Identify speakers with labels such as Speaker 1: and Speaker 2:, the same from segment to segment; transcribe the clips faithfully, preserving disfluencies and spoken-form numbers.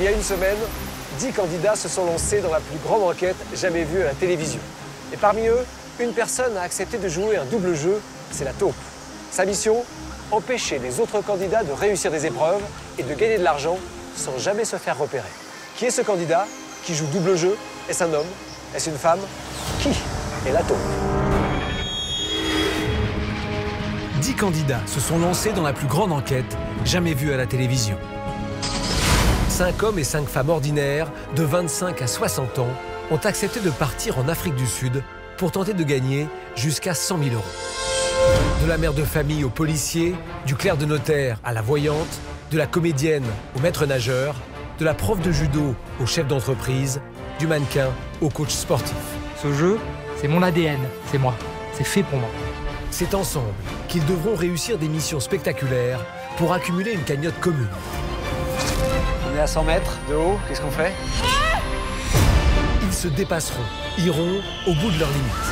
Speaker 1: Il y a une semaine, dix candidats se sont lancés dans la plus grande enquête jamais vue à la télévision. Et parmi eux, une personne a accepté de jouer un double jeu, c'est la taupe. Sa mission, empêcher les autres candidats de réussir des épreuves et de gagner de l'argent sans jamais se faire repérer. Qui est ce candidat qui joue double jeu? Est-ce un homme? Est-ce une femme? Qui est la taupe?
Speaker 2: Dix candidats se sont lancés dans la plus grande enquête jamais vue à la télévision. Cinq hommes et cinq femmes ordinaires, de vingt-cinq à soixante ans, ont accepté de partir en Afrique du Sud pour tenter de gagner jusqu'à cent mille euros. De la mère de famille au policier, du clerc de notaire à la voyante, de la comédienne au maître nageur, de la prof de judo au chef d'entreprise, du mannequin au coach sportif.
Speaker 3: Ce jeu, c'est mon A D N, c'est moi, c'est fait pour moi.
Speaker 2: C'est ensemble qu'ils devront réussir des missions spectaculaires pour accumuler une cagnotte commune.
Speaker 1: On est à cent mètres de haut, qu'est-ce qu'on fait?
Speaker 2: Ils se dépasseront, iront au bout de leurs limites.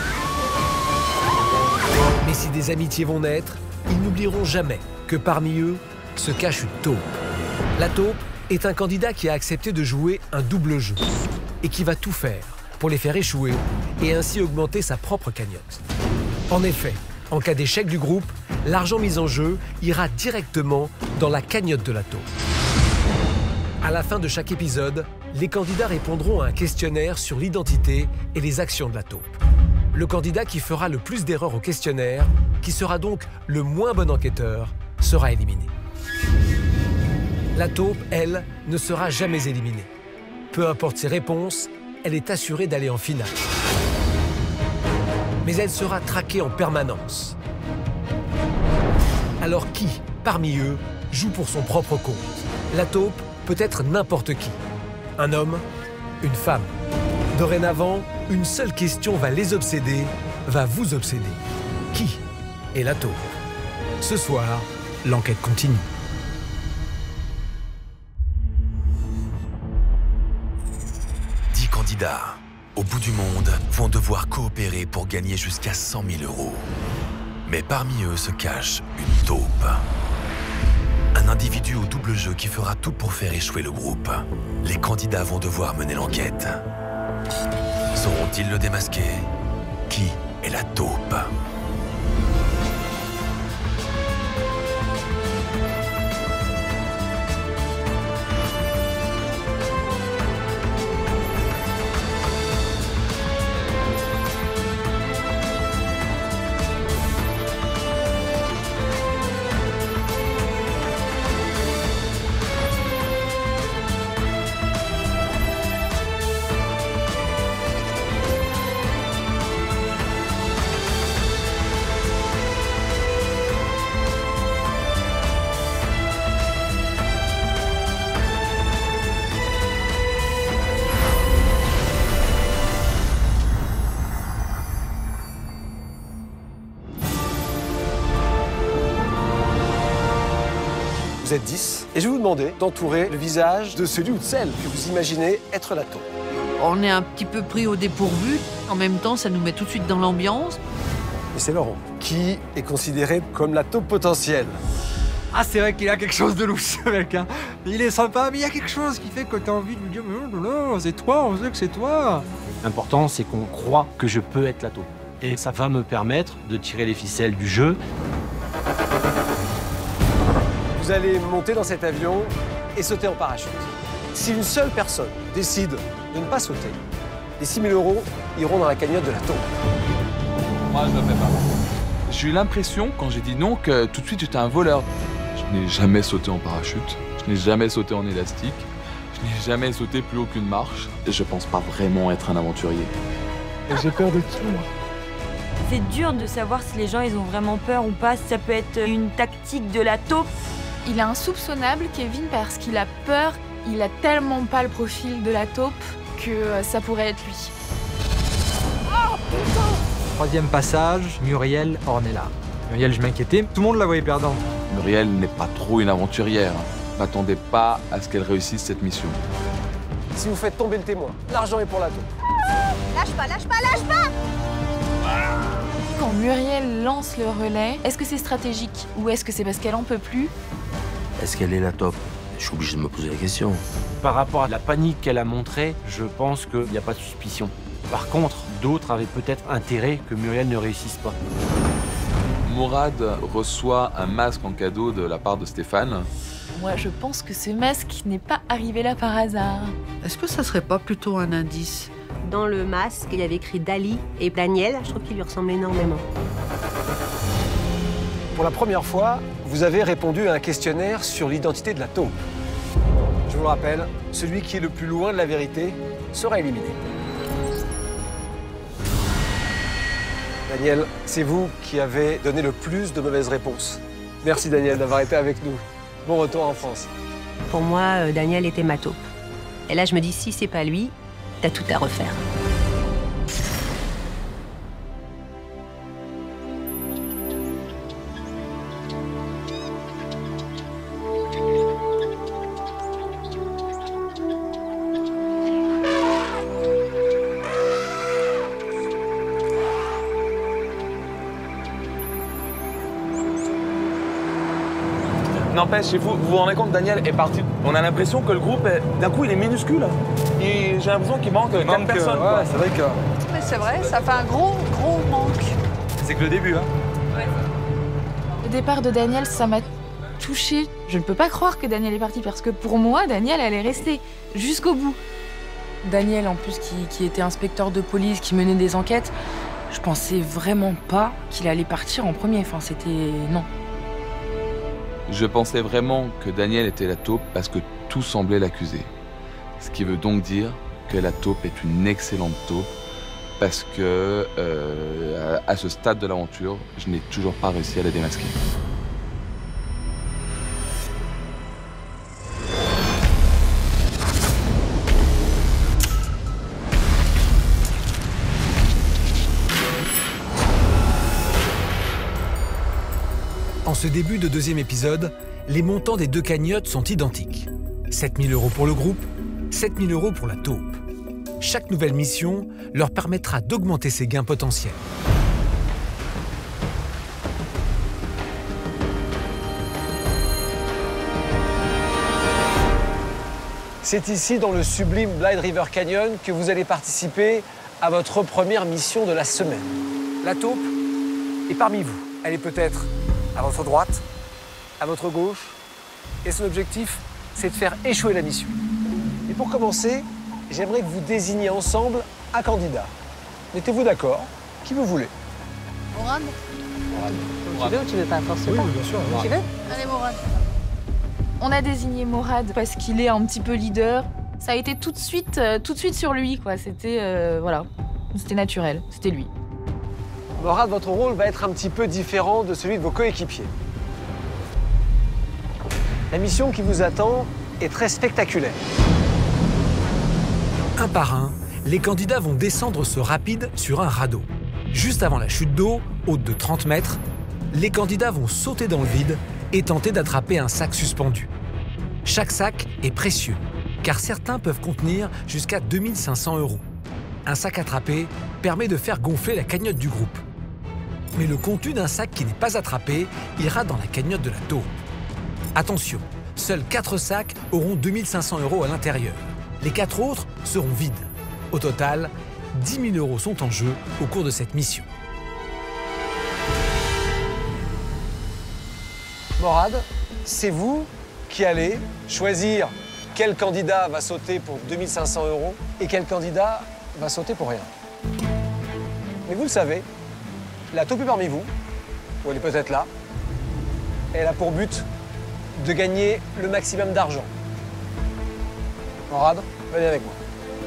Speaker 2: Mais si des amitiés vont naître, ils n'oublieront jamais que parmi eux se cache une taupe. La taupe est un candidat qui a accepté de jouer un double jeu et qui va tout faire pour les faire échouer et ainsi augmenter sa propre cagnotte. En effet, en cas d'échec du groupe, l'argent mis en jeu ira directement dans la cagnotte de la taupe. À la fin de chaque épisode, les candidats répondront à un questionnaire sur l'identité et les actions de la taupe. Le candidat qui fera le plus d'erreurs au questionnaire, qui sera donc le moins bon enquêteur, sera éliminé. La taupe, elle, ne sera jamais éliminée. Peu importe ses réponses, elle est assurée d'aller en finale. Mais elle sera traquée en permanence. Alors qui, parmi eux, joue pour son propre compte? La taupe peut être n'importe qui. Un homme, une femme. Dorénavant, une seule question va les obséder, va vous obséder. Qui est la taupe? Ce soir, l'enquête continue.
Speaker 4: Dix candidats, au bout du monde, vont devoir coopérer pour gagner jusqu'à cent mille euros. Mais parmi eux se cache une taupe. Un individu au double jeu qui fera tout pour faire échouer le groupe. Les candidats vont devoir mener l'enquête. Sauront-ils le démasquer? Qui est la taupe?
Speaker 1: Vous êtes dix, et je vais vous demander d'entourer le visage de celui ou de celle que vous imaginez être la taupe.
Speaker 5: On est un petit peu pris au dépourvu. En même temps, ça nous met tout de suite dans l'ambiance.
Speaker 1: Et c'est Laurent, qui est considéré comme la taupe potentielle.
Speaker 3: Ah, c'est vrai qu'il a quelque chose de louche, ce mec, hein. Il est sympa, mais il y a quelque chose qui fait que t'as envie de lui dire « Non, non, non, c'est toi, on sait que c'est toi !»
Speaker 6: L'important, c'est qu'on croit que je peux être la taupe. Et ça va me permettre de tirer les ficelles du jeu.
Speaker 1: Vous allez monter dans cet avion et sauter en parachute. Si une seule personne décide de ne pas sauter, les six mille euros iront dans la cagnotte de la taupe.
Speaker 7: Moi, je ne le fais pas. J'ai eu l'impression, quand j'ai dit non, que tout de suite, j'étais un voleur. Je n'ai jamais sauté en parachute, je n'ai jamais sauté en élastique, je n'ai jamais sauté plus haut qu'une marche. Et je pense pas vraiment être un aventurier.
Speaker 1: Et j'ai peur de tout, moi.
Speaker 8: C'est dur de savoir si les gens ils ont vraiment peur ou pas, si ça peut être une tactique de la taupe.
Speaker 9: Il est insoupçonnable, Kevin, parce qu'il a peur. Il a tellement pas le profil de la taupe que ça pourrait être lui.
Speaker 3: Oh, putain! Troisième passage, Muriel Ornella. Muriel, je m'inquiétais, tout le monde la voyait perdante.
Speaker 7: Muriel n'est pas trop une aventurière. N'attendez pas à ce qu'elle réussisse cette mission.
Speaker 1: Si vous faites tomber le témoin, l'argent est pour la taupe.
Speaker 10: Lâche pas, lâche pas, lâche pas!
Speaker 9: Quand Muriel lance le relais, est-ce que c'est stratégique ou est-ce que c'est parce qu'elle en peut plus?
Speaker 11: Est-ce qu'elle est la taupe?
Speaker 6: Je suis obligé de me poser la question. Par rapport à la panique qu'elle a montrée, je pense qu'il n'y a pas de suspicion. Par contre, d'autres avaient peut-être intérêt que Muriel ne réussisse pas.
Speaker 7: Morad reçoit un masque en cadeau de la part de Stéphane.
Speaker 9: Moi, je pense que ce masque n'est pas arrivé là par hasard.
Speaker 5: Est-ce que ça serait pas plutôt un indice?
Speaker 10: Dans le masque, il y avait écrit Dali et Daniel. Je trouve qu'il lui ressemble énormément.
Speaker 1: Pour la première fois, vous avez répondu à un questionnaire sur l'identité de la taupe. Je vous le rappelle, celui qui est le plus loin de la vérité sera éliminé. Daniel, c'est vous qui avez donné le plus de mauvaises réponses. Merci Daniel d'avoir été avec nous. Bon retour en France.
Speaker 10: Pour moi, euh, Daniel était ma taupe. Et là, je me dis, si c'est pas lui, t'as tout à refaire.
Speaker 11: N'empêche, vous, vous vous rendez compte, Daniel est parti. On a l'impression que le groupe, d'un coup, il est minuscule. J'ai l'impression qu'il manque quatre
Speaker 3: manque,
Speaker 11: personnes.
Speaker 3: Euh, ouais, c'est vrai que...
Speaker 12: Mais c'est vrai, ça fait un gros, gros manque.
Speaker 3: C'est que le début, hein.
Speaker 9: Ouais. Le départ de Daniel, ça m'a touchée. Je ne peux pas croire que Daniel est parti, parce que pour moi, Daniel, elle est restée jusqu'au bout.
Speaker 13: Daniel, en plus, qui, qui était inspecteur de police, qui menait des enquêtes, je pensais vraiment pas qu'il allait partir en premier. Enfin, c'était... non.
Speaker 7: Je pensais vraiment que Daniel était la taupe parce que tout semblait l'accuser. Ce qui veut donc dire que la taupe est une excellente taupe parce que, euh, à ce stade de l'aventure, je n'ai toujours pas réussi à la démasquer.
Speaker 2: En ce début de deuxième épisode, les montants des deux cagnottes sont identiques. sept mille euros pour le groupe, sept mille euros pour la taupe. Chaque nouvelle mission leur permettra d'augmenter ses gains potentiels.
Speaker 1: C'est ici, dans le sublime Blind River Canyon, que vous allez participer à votre première mission de la semaine. La taupe est parmi vous. Elle est peut-être à votre droite, à votre gauche, et son objectif, c'est de faire échouer la mission. Et pour commencer, j'aimerais que vous désigniez ensemble un candidat. Mettez-vous d'accord, qui vous voulez.
Speaker 12: Morad.
Speaker 1: Morad.
Speaker 10: Tu veux ou tu veux pas forcément?
Speaker 3: Oui, bien sûr.
Speaker 10: Tu veux?
Speaker 12: Allez, Morad.
Speaker 9: On a désigné Morad parce qu'il est un petit peu leader. Ça a été tout de suite, euh, tout de suite sur lui, quoi. C'était, euh, voilà, c'était naturel, c'était lui.
Speaker 1: Morad, votre rôle va être un petit peu différent de celui de vos coéquipiers. La mission qui vous attend est très spectaculaire.
Speaker 2: Un par un, les candidats vont descendre ce rapide sur un radeau. Juste avant la chute d'eau, haute de trente mètres, les candidats vont sauter dans le vide et tenter d'attraper un sac suspendu. Chaque sac est précieux, car certains peuvent contenir jusqu'à deux mille cinq cents euros. Un sac attrapé permet de faire gonfler la cagnotte du groupe. Mais le contenu d'un sac qui n'est pas attrapé ira dans la cagnotte de la taupe. Attention, seuls quatre sacs auront deux mille cinq cents euros à l'intérieur. Les quatre autres seront vides. Au total, dix mille euros sont en jeu au cours de cette mission.
Speaker 1: Morad, c'est vous qui allez choisir quel candidat va sauter pour deux mille cinq cents euros et quel candidat va sauter pour rien. Mais vous le savez, la taupe est parmi vous, ou elle est peut-être là. Elle a pour but de gagner le maximum d'argent. Morad, venez avec moi.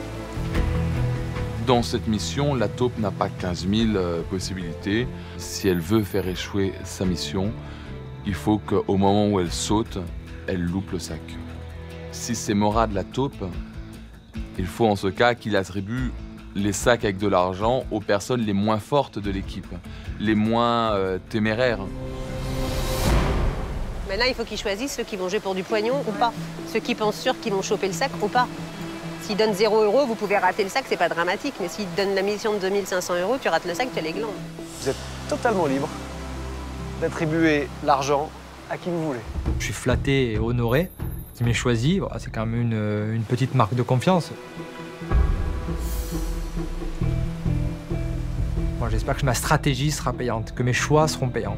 Speaker 7: Dans cette mission, la taupe n'a pas quinze mille euh, possibilités. Si elle veut faire échouer sa mission, il faut qu'au moment où elle saute, elle loupe le sac. Si c'est Morad la taupe, il faut en ce cas qu'il attribue les sacs avec de l'argent aux personnes les moins fortes de l'équipe, les moins euh, téméraires.
Speaker 10: Maintenant, il faut qu'ils choisissent ceux qui vont jouer pour du poignon ou pas. Ceux qui pensent sûr qu'ils vont choper le sac ou pas. S'ils donnent zéro euro, vous pouvez rater le sac, c'est pas dramatique. Mais s'ils te donnent la mission de deux mille cinq cents euros, tu rates le sac, tu as les glandes.
Speaker 1: Vous êtes totalement libre d'attribuer l'argent à qui vous voulez.
Speaker 3: Je suis flatté et honoré qui m'ait choisi, voilà, c'est quand même une, une petite marque de confiance. Bon, j'espère que ma stratégie sera payante, que mes choix seront payants.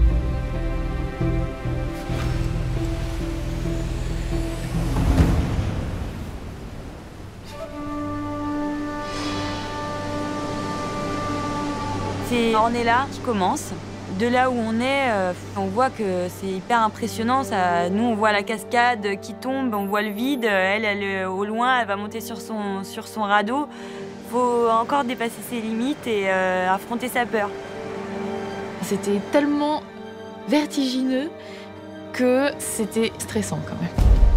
Speaker 8: C'est Ornella qui commence. De là où on est, euh, on voit que c'est hyper impressionnant. Ça, nous, on voit la cascade qui tombe, on voit le vide. Elle, elle, au loin, elle va monter sur son, sur son radeau. Il faut encore dépasser ses limites et euh, affronter sa peur.
Speaker 9: C'était tellement vertigineux que c'était stressant quand même.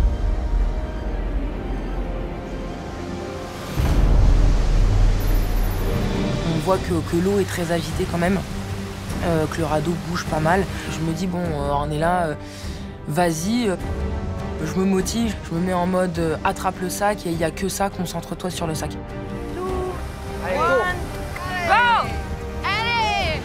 Speaker 13: On voit que, que l'eau est très agitée quand même, euh, que le radeau bouge pas mal. Je me dis, bon, euh, on est là, euh, vas-y. Euh, je me motive, je me mets en mode euh, attrape le sac et il n'y a que ça, concentre-toi sur le sac.
Speaker 1: Allez, go!
Speaker 12: Go! Allez!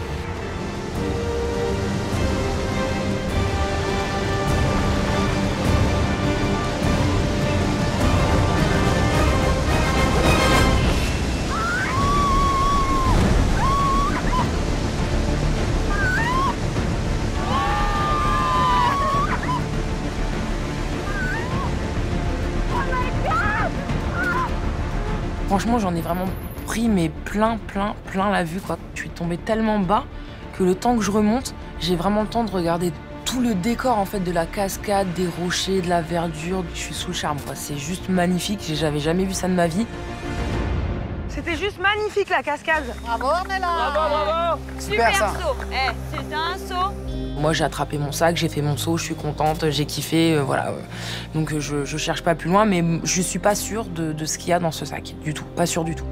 Speaker 13: Franchement, j'en ai vraiment pris mais plein, plein, plein la vue, quoi. Je suis tombée tellement bas que le temps que je remonte, j'ai vraiment le temps de regarder tout le décor en fait de la cascade, des rochers, de la verdure. Je suis sous le charme, quoi. C'est juste magnifique. J'avais jamais vu ça de ma vie.
Speaker 12: C'était juste magnifique la cascade. Bravo Ornella.
Speaker 1: Bravo, bravo.
Speaker 8: Super, Super saut. Eh, c'était un saut.
Speaker 13: Moi, j'ai attrapé mon sac, j'ai fait mon saut, je suis contente, j'ai kiffé, euh, voilà. Donc je, je cherche pas plus loin, mais je suis pas sûre de, de ce qu'il y a dans ce sac, du tout. Pas sûre du tout.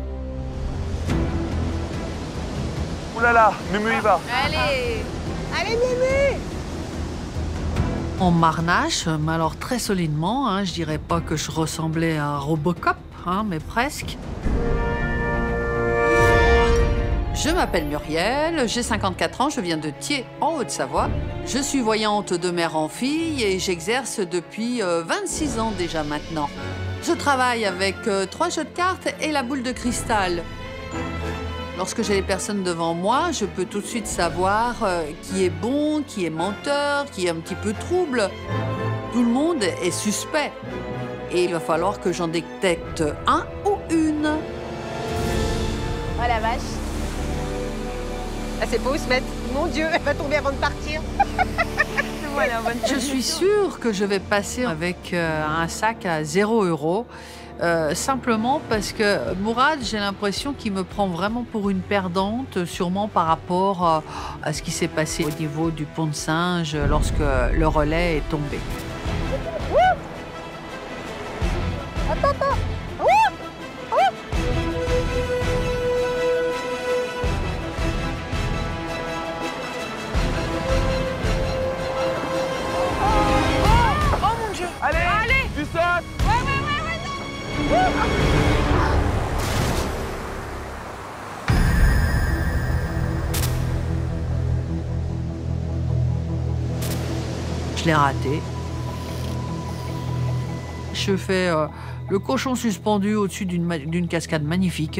Speaker 11: Ouh là là, Mumu y va.
Speaker 12: Allez. Allez Mumu.
Speaker 5: On marnache, mais alors très solidement, hein, je dirais pas que je ressemblais à Robocop, hein, mais presque.
Speaker 14: Je m'appelle Muriel, j'ai cinquante-quatre ans, je viens de Thiers, en Haute-Savoie. Je suis voyante de mère en fille et j'exerce depuis euh, vingt-six ans déjà maintenant. Je travaille avec euh, trois jeux de cartes et la boule de cristal. Lorsque j'ai les personnes devant moi, je peux tout de suite savoir euh, qui est bon, qui est menteur, qui est un petit peu trouble. Tout le monde est suspect. Et il va falloir que j'en détecte un ou une.
Speaker 10: Oh la vache. Ah, c'est pas où se mettre. Mon Dieu, elle va tomber avant de partir.
Speaker 8: Voilà, bonne
Speaker 5: Je suis sûre que je vais passer avec euh, un sac à zéro euro. Euh, simplement parce que Mourad, j'ai l'impression qu'il me prend vraiment pour une perdante, sûrement par rapport à, à ce qui s'est passé au niveau du pont de Singe lorsque le relais est tombé.
Speaker 12: Attends, attends.
Speaker 11: Allez, allez, tu sautes.
Speaker 12: Ouais, ouais, ouais, ouais, non.
Speaker 5: Je l'ai raté. Je fais euh, le cochon suspendu au-dessus d'une d'une cascade magnifique.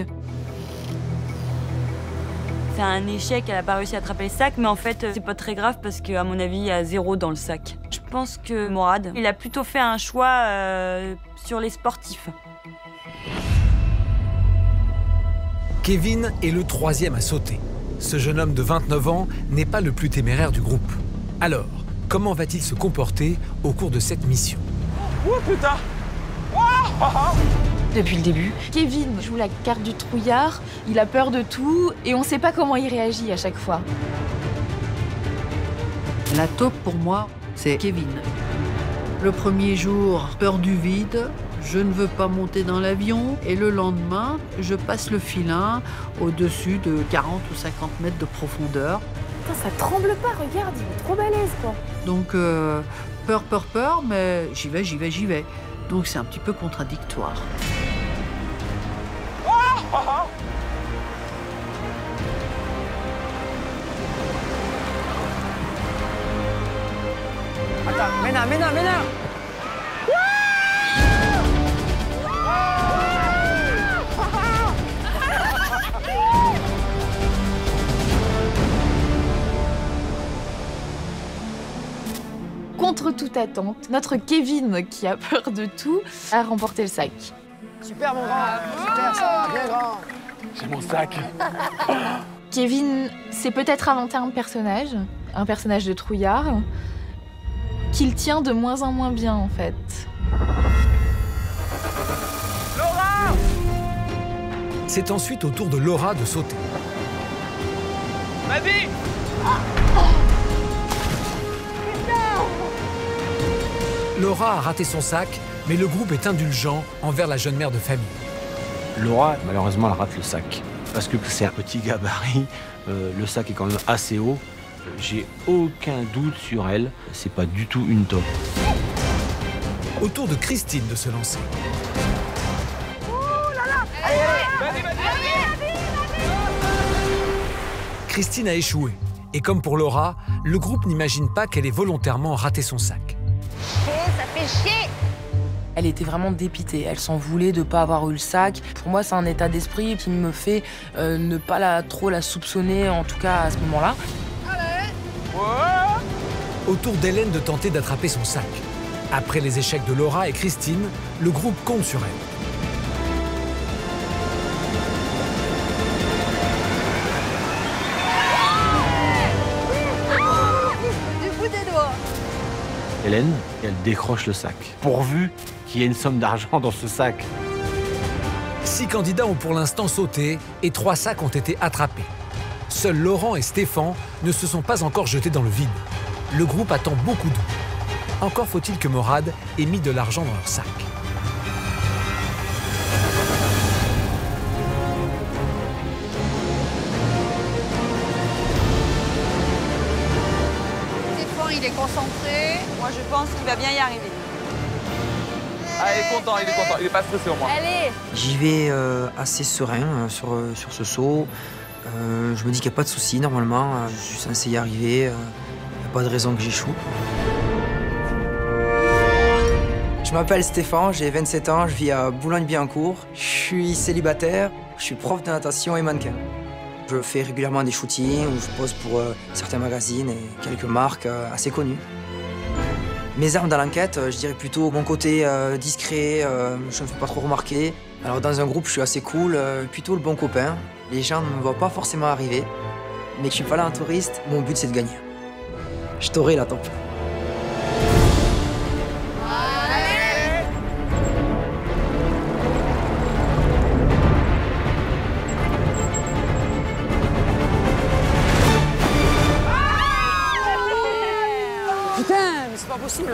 Speaker 8: C'est un échec, elle a pas réussi à attraper le sac, mais en fait, c'est pas très grave parce qu'à mon avis, il y a zéro dans le sac. Je pense que Mourad, il a plutôt fait un choix euh, sur les sportifs.
Speaker 2: Kevin est le troisième à sauter. Ce jeune homme de vingt-neuf ans n'est pas le plus téméraire du groupe. Alors, comment va-t-il se comporter au cours de cette mission?
Speaker 11: Oh putain. Oh, oh, oh.
Speaker 9: Depuis le début, Kevin joue la carte du trouillard, il a peur de tout et on sait pas comment il réagit à chaque fois.
Speaker 5: La taupe pour moi, c'est Kevin. Le premier jour, peur du vide, je ne veux pas monter dans l'avion et le lendemain, je passe le filin au-dessus de quarante ou cinquante mètres de profondeur.
Speaker 9: Putain, ça tremble pas, regarde, il est trop balèze quoi.
Speaker 5: Donc euh, peur, peur, peur, mais j'y vais, j'y vais, j'y vais. Donc c'est un petit peu contradictoire.
Speaker 1: Attends, maintenant, maintenant, maintenant.
Speaker 9: contre toute attente, notre Kevin, qui a peur de tout, a remporté le sac.
Speaker 1: Super mon grand, super ça, bien grand.
Speaker 11: J'ai mon sac.
Speaker 9: Kevin s'est peut-être inventé un personnage, un personnage de trouillard, qu'il tient de moins en moins bien en fait.
Speaker 12: Laura!
Speaker 2: C'est ensuite au tour de Laura de sauter.
Speaker 12: Vas-y!
Speaker 2: Laura a raté son sac, mais le groupe est indulgent envers la jeune mère de famille.
Speaker 6: Laura, malheureusement, elle rate le sac. Parce que c'est un petit gabarit, euh, le sac est quand même assez haut. J'ai aucun doute sur elle, c'est pas du tout une taupe.
Speaker 2: Au tour de Christine de se lancer.
Speaker 12: Oh là là! Allez, allez! Vas-y, vas-y, vas-y!
Speaker 2: Christine a échoué. Et comme pour Laura, le groupe n'imagine pas qu'elle ait volontairement raté son sac.
Speaker 12: Ça fait chier!
Speaker 13: Elle était vraiment dépitée, elle s'en voulait de ne pas avoir eu le sac. Pour moi, c'est un état d'esprit qui me fait euh, ne pas la, trop la soupçonner, en tout cas à ce moment-là.
Speaker 2: Au tour d'Hélène de tenter d'attraper son sac. Après les échecs de Laura et Christine, le groupe compte sur elle.
Speaker 14: Du bout des doigts.
Speaker 6: Hélène, elle décroche le sac. Pourvu qu'il y ait une somme d'argent dans ce sac.
Speaker 2: Six candidats ont pour l'instant sauté et trois sacs ont été attrapés. Seuls Laurent et Stéphane ne se sont pas encore jetés dans le vide. Le groupe attend beaucoup d'eau. Encore faut-il que Morad ait mis de l'argent dans leur sac.
Speaker 14: Stéphane, il est concentré.
Speaker 8: Moi, je pense qu'il va bien y arriver.
Speaker 11: Ah, il est content, il est content, il est pas stressé au moins.
Speaker 8: Allez!
Speaker 15: J'y vais euh, assez serein euh, sur, euh, sur ce saut. Euh, je me dis qu'il n'y a pas de souci normalement. Euh, je suis censé y arriver. Il euh, n'y a pas de raison que j'échoue. Je m'appelle Stéphane, j'ai vingt-sept ans, je vis à Boulogne-Billancourt. Je suis célibataire, je suis prof de natation et mannequin. Je fais régulièrement des shootings où je pose pour euh, certains magazines et quelques marques euh, assez connues. Mes armes dans l'enquête, je dirais plutôt mon côté euh, discret, euh, je ne me fais pas trop remarquer. Alors dans un groupe, je suis assez cool, euh, plutôt le bon copain. Les gens ne me voient pas forcément arriver, mais que je suis pas là en touriste, mon but c'est de gagner. Je t'aurai la top.
Speaker 1: Putain, mais c'est pas possible.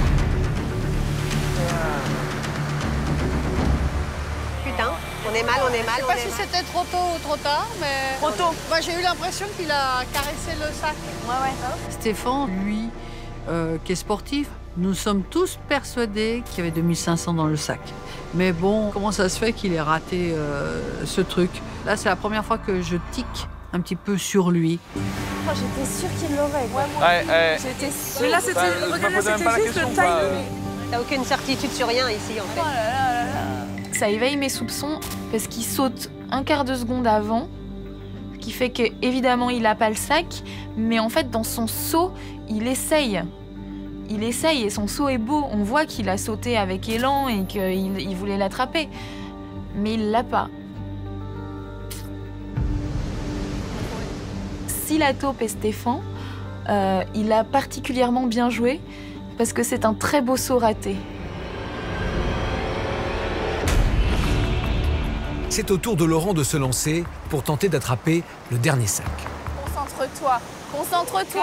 Speaker 10: Putain, on est mal, on est mal,
Speaker 14: Je sais
Speaker 10: on
Speaker 14: pas
Speaker 10: est
Speaker 14: si
Speaker 10: mal.
Speaker 14: c'était trop tôt ou trop tard, mais...
Speaker 8: Trop tôt.
Speaker 14: Moi, j'ai eu l'impression qu'il a caressé le sac.
Speaker 8: Ouais, ouais.
Speaker 5: Stéphane, lui, euh, qui est sportif, nous sommes tous persuadés qu'il y avait deux mille cinq cents dans le sac. Mais bon, comment ça se fait qu'il ait raté euh, ce truc? Là, c'est la première fois que je tique un petit peu sur lui.
Speaker 9: Oh, j'étais sûre qu'il l'aurait. Ouais,
Speaker 11: Ouais, ouais.
Speaker 9: J'étais sûre.
Speaker 12: Mais là, c'était,
Speaker 11: Bah, je me
Speaker 12: regarde, là,
Speaker 11: posais même
Speaker 12: c'était
Speaker 11: pas la
Speaker 12: juste le
Speaker 11: question, quoi.
Speaker 12: timing.
Speaker 10: T'as aucune certitude sur rien ici, en fait.
Speaker 9: Ça éveille mes soupçons parce qu'il saute un quart de seconde avant, ce qui fait qu'évidemment il n'a pas le sac, mais en fait dans son saut, il essaye. Il essaye et son saut est beau. On voit qu'il a sauté avec élan et qu'il il voulait l'attraper, mais il l'a pas. Si la taupe est Stéphane, euh, il a particulièrement bien joué parce que c'est un très beau saut raté.
Speaker 2: C'est au tour de Laurent de se lancer pour tenter d'attraper le dernier sac.
Speaker 9: Concentre-toi, concentre-toi.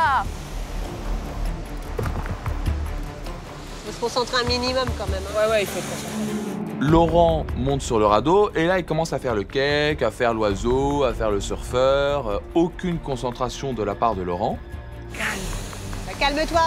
Speaker 10: Faut se concentrer un minimum quand même. Hein.
Speaker 12: Ouais, ouais, il faut être concentré.
Speaker 11: Laurent monte sur le radeau et là il commence à faire le cake, à faire l'oiseau, à faire le surfeur. Euh, aucune concentration de la part de Laurent.
Speaker 10: Calme. Bah, calme-toi.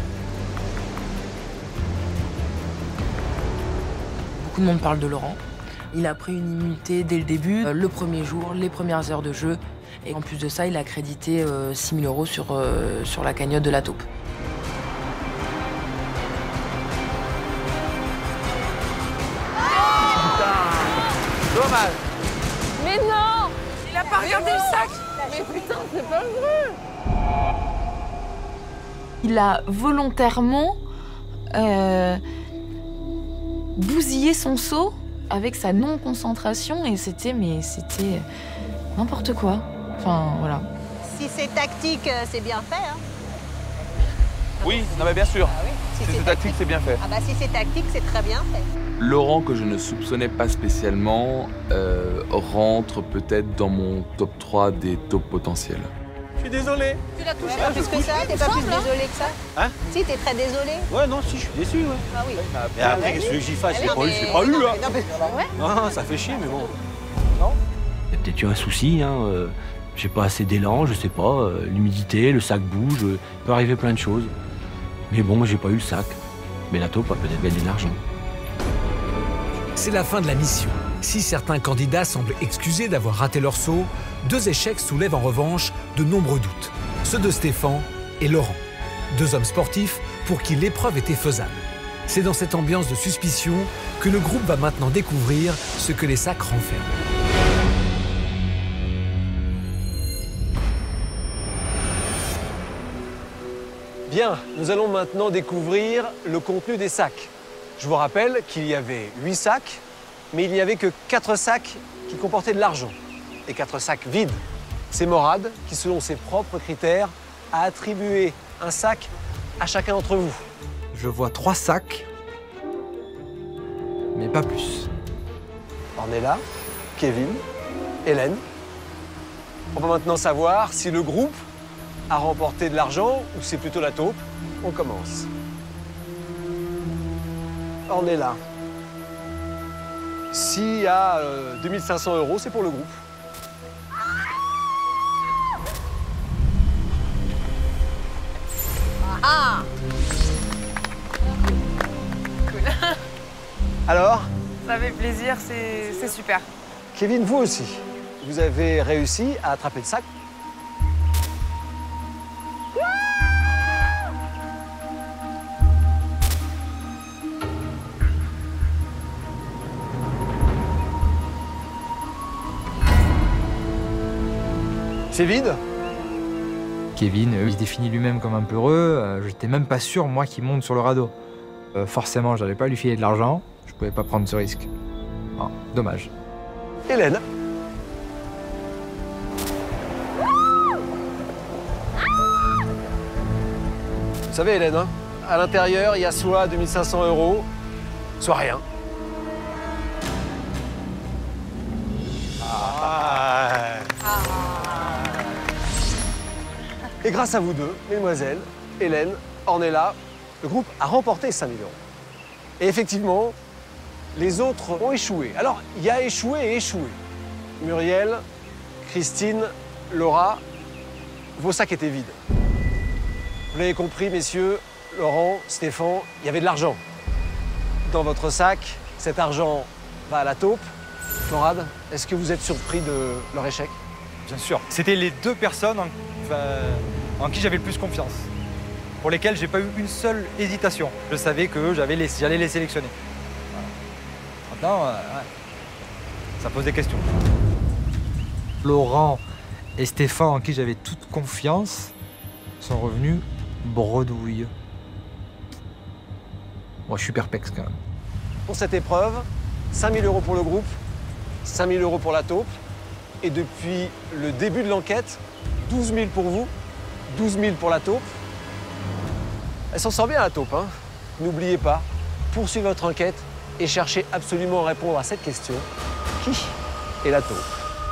Speaker 13: Beaucoup de monde parle de Laurent. Il a pris une immunité dès le début, euh, le premier jour, les premières heures de jeu. Et en plus de ça, il a crédité euh, six mille euros sur, euh, sur la cagnotte de la taupe.
Speaker 11: Dommage.
Speaker 12: Mais non! Il a pas regardé le sac! Mais putain, c'est pas vrai!
Speaker 9: il a volontairement euh, bousillé son seau avec sa non-concentration et c'était, mais c'était n'importe quoi. Enfin, voilà.
Speaker 10: Si c'est tactique, c'est bien fait, hein.
Speaker 11: Oui, non mais bien sûr.
Speaker 10: Ah oui. Si,
Speaker 11: si
Speaker 10: c'est
Speaker 11: c'est tactique, c'est bien fait.
Speaker 10: Ah bah si c'est tactique, c'est très bien fait.
Speaker 11: Laurent, que je ne soupçonnais pas spécialement, euh, rentre peut-être dans mon top trois des taupes potentiels.
Speaker 1: Je suis désolé.
Speaker 10: Tu l'as touché pas plus que ça? T'es pas plus désolé que ça?
Speaker 16: Hein?
Speaker 10: Si, t'es très désolé.
Speaker 16: Ouais, non, si, je suis déçu, ouais.
Speaker 10: Ah oui.
Speaker 16: Mais après, qu'est-ce que j'y fasse?
Speaker 10: Ah
Speaker 16: J'ai
Speaker 10: oui,
Speaker 16: pas eu,
Speaker 10: mais-
Speaker 16: j'ai pas eu,
Speaker 10: non,
Speaker 16: là.
Speaker 10: mais- non, mais- ouais.
Speaker 16: Non, ça fait chier, mais bon.
Speaker 6: Il y a peut-être eu un souci, hein. euh, j'ai pas assez d'élan, je sais pas, euh, l'humidité, le sac bouge, euh, il peut arriver plein de choses. Mais bon, moi j'ai pas eu le sac. Mais la taupe a peut-être gagné de l'argent.
Speaker 2: C'est la fin de la mission. Si certains candidats semblent excusés d'avoir raté leur saut, deux échecs soulèvent en revanche de nombreux doutes. Ceux de Stéphane et Laurent. Deux hommes sportifs pour qui l'épreuve était faisable. C'est dans cette ambiance de suspicion que le groupe va maintenant découvrir ce que les sacs renferment.
Speaker 1: Bien, nous allons maintenant découvrir le contenu des sacs. Je vous rappelle qu'il y avait huit sacs, mais il n'y avait que quatre sacs qui comportaient de l'argent et quatre sacs vides. C'est Morad qui, selon ses propres critères, a attribué un sac à chacun d'entre vous.
Speaker 3: Je vois trois sacs, mais pas plus.
Speaker 1: Ornella, Kevin, Hélène. On va maintenant savoir si le groupe a remporté de l'argent ou c'est plutôt la taupe. On commence. Ornella. S'il y a euh, deux mille cinq cents euros, c'est pour le groupe.
Speaker 10: Ah
Speaker 12: Cool.
Speaker 1: Alors,
Speaker 12: Ça fait plaisir, c'est c'est super.
Speaker 1: Kevin, vous aussi, vous avez réussi à attraper le sac. C'est vide.
Speaker 3: Kevin, euh, il se définit lui-même comme un peureux. Euh, J'étais même pas sûr, moi, qu'il monte sur le radeau. Euh, forcément, j'allais pas lui filer de l'argent. Je pouvais pas prendre ce risque. Ah, dommage.
Speaker 1: Hélène. Vous savez, Hélène, hein, à l'intérieur, il y a soit deux mille cinq cents euros, soit rien.
Speaker 16: Ah.
Speaker 1: Et grâce à vous deux, mesdemoiselles, Hélène, Ornella, le groupe a remporté cinq mille euros. Et effectivement, les autres ont échoué. Alors, il y a échoué et échoué. Muriel, Christine, Laura, vos sacs étaient vides. Vous l'avez compris, messieurs, Laurent, Stéphane, il y avait de l'argent. Dans votre sac, cet argent va à la taupe. Morad, est-ce que vous êtes surpris de leur échec?
Speaker 17: Bien sûr. C'était les deux personnes en, enfin, en qui j'avais le plus confiance, pour lesquelles j'ai pas eu une seule hésitation. Je savais que j'allais les, j'allais les sélectionner. Voilà. Maintenant, euh, ouais, ça pose des questions.
Speaker 3: Laurent et Stéphane, en qui j'avais toute confiance, sont revenus bredouilles. Moi, je suis perplexe quand même.
Speaker 1: Pour cette épreuve, cinq mille euros pour le groupe, cinq mille euros pour la taupe. Et depuis le début de l'enquête, douze mille pour vous, douze mille pour la taupe. Elle s'en sort bien, la taupe, hein. N'oubliez pas, poursuivez votre enquête et cherchez absolument à répondre à cette question. Qui est la taupe?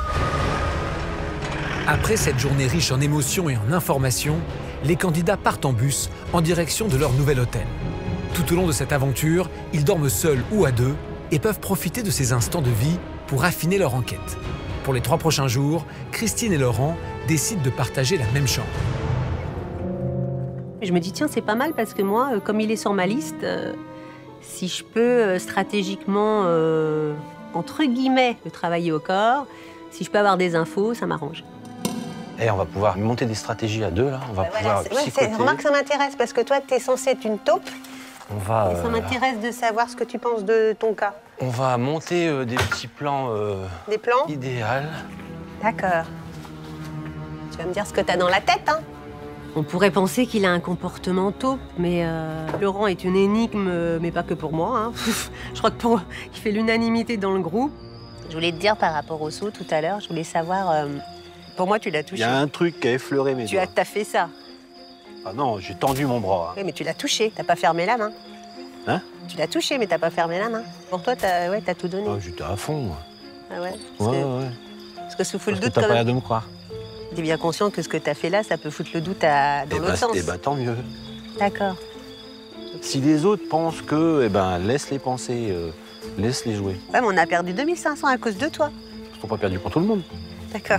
Speaker 2: Après cette journée riche en émotions et en informations, les candidats partent en bus en direction de leur nouvel hôtel. Tout au long de cette aventure, ils dorment seuls ou à deux et peuvent profiter de ces instants de vie pour affiner leur enquête. Pour les trois prochains jours, Christine et Laurent décident de partager la même chambre.
Speaker 10: Je me dis, tiens, c'est pas mal parce que moi, euh, comme il est sur ma liste, euh, si je peux euh, stratégiquement, euh, entre guillemets, le travailler au corps, si je peux avoir des infos, ça m'arrange.
Speaker 16: Et on va pouvoir monter des stratégies à deux, là. On va
Speaker 10: Bah,
Speaker 16: pouvoir
Speaker 10: voilà, c'est- ouais,
Speaker 16: psychoter.
Speaker 10: c'est- remarque, ça m'intéresse parce que toi, tu es censé être une taupe.
Speaker 16: On va,
Speaker 10: Et ça
Speaker 16: euh,
Speaker 10: m'intéresse de savoir ce que tu penses de ton cas.
Speaker 16: on va monter euh, des petits plans euh,
Speaker 10: Des plans
Speaker 16: idéal.
Speaker 10: D'accord. Tu vas me dire ce que tu as dans la tête, hein? On pourrait penser qu'il a un comportement taupe, mais euh, Laurent est une énigme, mais pas que pour moi. Hein. Je crois que pour, il fait l'unanimité dans le groupe. Je voulais te dire par rapport au saut tout à l'heure, je voulais savoir... Euh, pour moi, tu l'as touché.
Speaker 16: Il y a un truc qui a effleuré mes
Speaker 10: Tu
Speaker 16: doigts.
Speaker 10: as, t'as fait ça.
Speaker 16: Ah non, j'ai tendu mon bras.
Speaker 10: Oui, mais tu l'as touché, t'as pas fermé la main.
Speaker 16: Hein?
Speaker 10: Tu l'as touché, mais t'as pas fermé la main. Pour toi, t'as ouais, t'as tout donné.
Speaker 16: Ah, j'étais à fond, moi.
Speaker 10: Ah ouais parce
Speaker 16: Ouais,
Speaker 10: que,
Speaker 16: ouais.
Speaker 10: Parce que sous le
Speaker 16: Parce
Speaker 10: doute,
Speaker 16: que t'as
Speaker 10: quand
Speaker 16: pas
Speaker 10: même.
Speaker 16: l'air de me croire.
Speaker 10: T'es bien conscient que ce que t'as fait là, ça peut foutre le doute à... dans
Speaker 16: Eh
Speaker 10: l'autre
Speaker 16: bah,
Speaker 10: sens.
Speaker 16: eh bah, tant mieux.
Speaker 10: D'accord.
Speaker 16: Si les autres pensent que, eh ben, laisse-les penser, euh, laisse-les jouer.
Speaker 10: Ouais, mais on a perdu deux mille cinq cents à cause de toi.
Speaker 16: Ils sont pas perdus pour tout le monde.
Speaker 10: D'accord.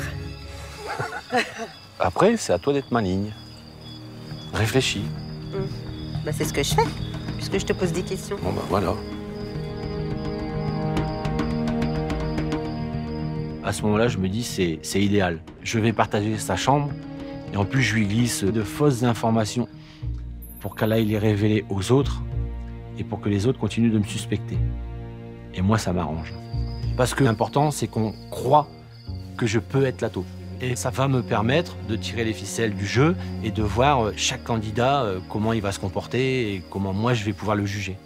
Speaker 16: Après, c'est à toi d'être maligne. Réfléchis.
Speaker 10: Mmh. Bah, c'est ce que je fais, puisque je te pose des questions.
Speaker 16: Bon, bah voilà.
Speaker 6: À ce moment-là, je me dis, c'est c'est idéal. Je vais partager sa chambre, et en plus, je lui glisse de fausses informations pour qu'elle aille les révéler aux autres, et pour que les autres continuent de me suspecter. Et moi, ça m'arrange. Parce que l'important, c'est qu'on croit que je peux être la taupe. Et ça va me permettre de tirer les ficelles du jeu et de voir chaque candidat, euh, comment il va se comporter et comment moi, je vais pouvoir le juger.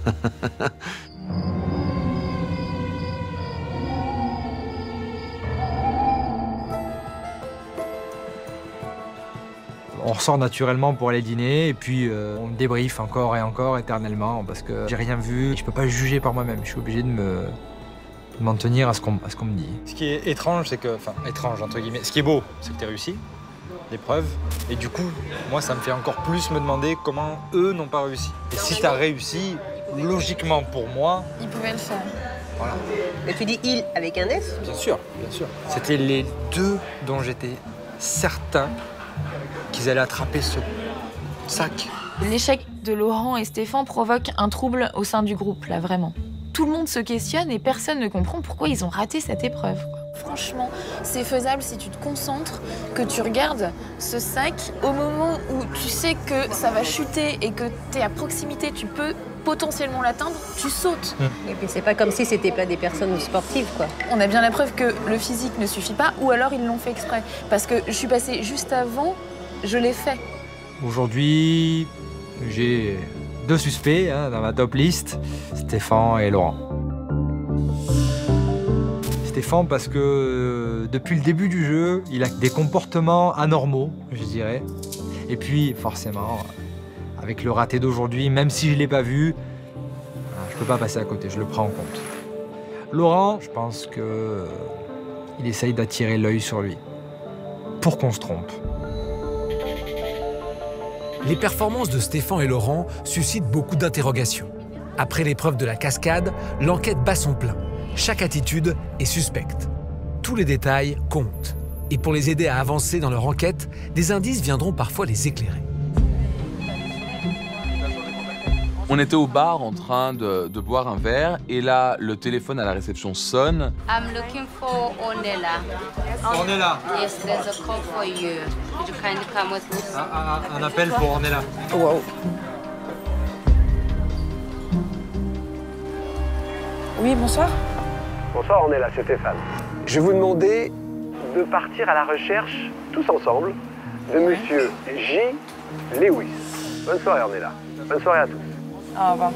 Speaker 3: On ressort naturellement pour aller dîner et puis euh, on débriefe encore et encore éternellement parce que j'ai rien vu, je peux pas juger par moi-même, je suis obligé de me de m'en tenir à ce qu'on à ce qu'on me dit.
Speaker 17: Ce qui est étrange, c'est que, enfin étrange entre guillemets, ce qui est beau, c'est que tu as réussi l'épreuve et du coup, moi ça me fait encore plus me demander comment eux n'ont pas réussi. Et si tu as réussi, logiquement pour moi,
Speaker 9: Ils pouvaient le faire.
Speaker 17: voilà.
Speaker 10: Mais tu dis il avec un S?
Speaker 17: Bien sûr, bien sûr. C'était les deux dont j'étais certain qu'ils allaient attraper ce sac.
Speaker 9: L'échec de Laurent et Stéphane provoque un trouble au sein du groupe, là, vraiment. Tout le monde se questionne et personne ne comprend pourquoi ils ont raté cette épreuve.
Speaker 18: Franchement, c'est faisable si tu te concentres, que tu regardes ce sac au moment où tu sais que ça va chuter et que tu es à proximité, tu peux potentiellement l'atteindre, tu sautes.
Speaker 10: Et puis c'est pas comme si c'était pas des personnes sportives, quoi.
Speaker 18: On a bien la preuve que le physique ne suffit pas, ou alors ils l'ont fait exprès. Parce que je suis passée juste avant, je l'ai fait.
Speaker 3: Aujourd'hui, j'ai deux suspects hein, dans ma top liste, Stéphane et Laurent. Stéphane parce que euh, depuis le début du jeu, il a des comportements anormaux, je dirais. Et puis forcément, avec le raté d'aujourd'hui, même si je ne l'ai pas vu, je ne peux pas passer à côté, je le prends en compte. Laurent, je pense qu'il euh, essaye d'attirer l'œil sur lui, pour qu'on se trompe.
Speaker 2: Les performances de Stéphane et Laurent suscitent beaucoup d'interrogations. Après l'épreuve de la cascade, l'enquête bat son plein. Chaque attitude est suspecte. Tous les détails comptent. Et pour les aider à avancer dans leur enquête, des indices viendront parfois les éclairer.
Speaker 11: On était au bar en train de, de boire un verre et là, le téléphone à la réception sonne.
Speaker 19: I'm looking for Ornella.
Speaker 17: Ornella.
Speaker 19: Yes, there's a call for you. Could you kindly come with me?
Speaker 17: Un, un, un appel pour Ornella.
Speaker 10: Wow.
Speaker 13: Oui, bonsoir.
Speaker 1: Bonsoir, on est là, c'est Stéphane. Je vais vous demander de partir à la recherche, tous ensemble, de monsieur J. Lewis. Bonne soirée, on est là. Bonne soirée à tous.
Speaker 13: Au revoir.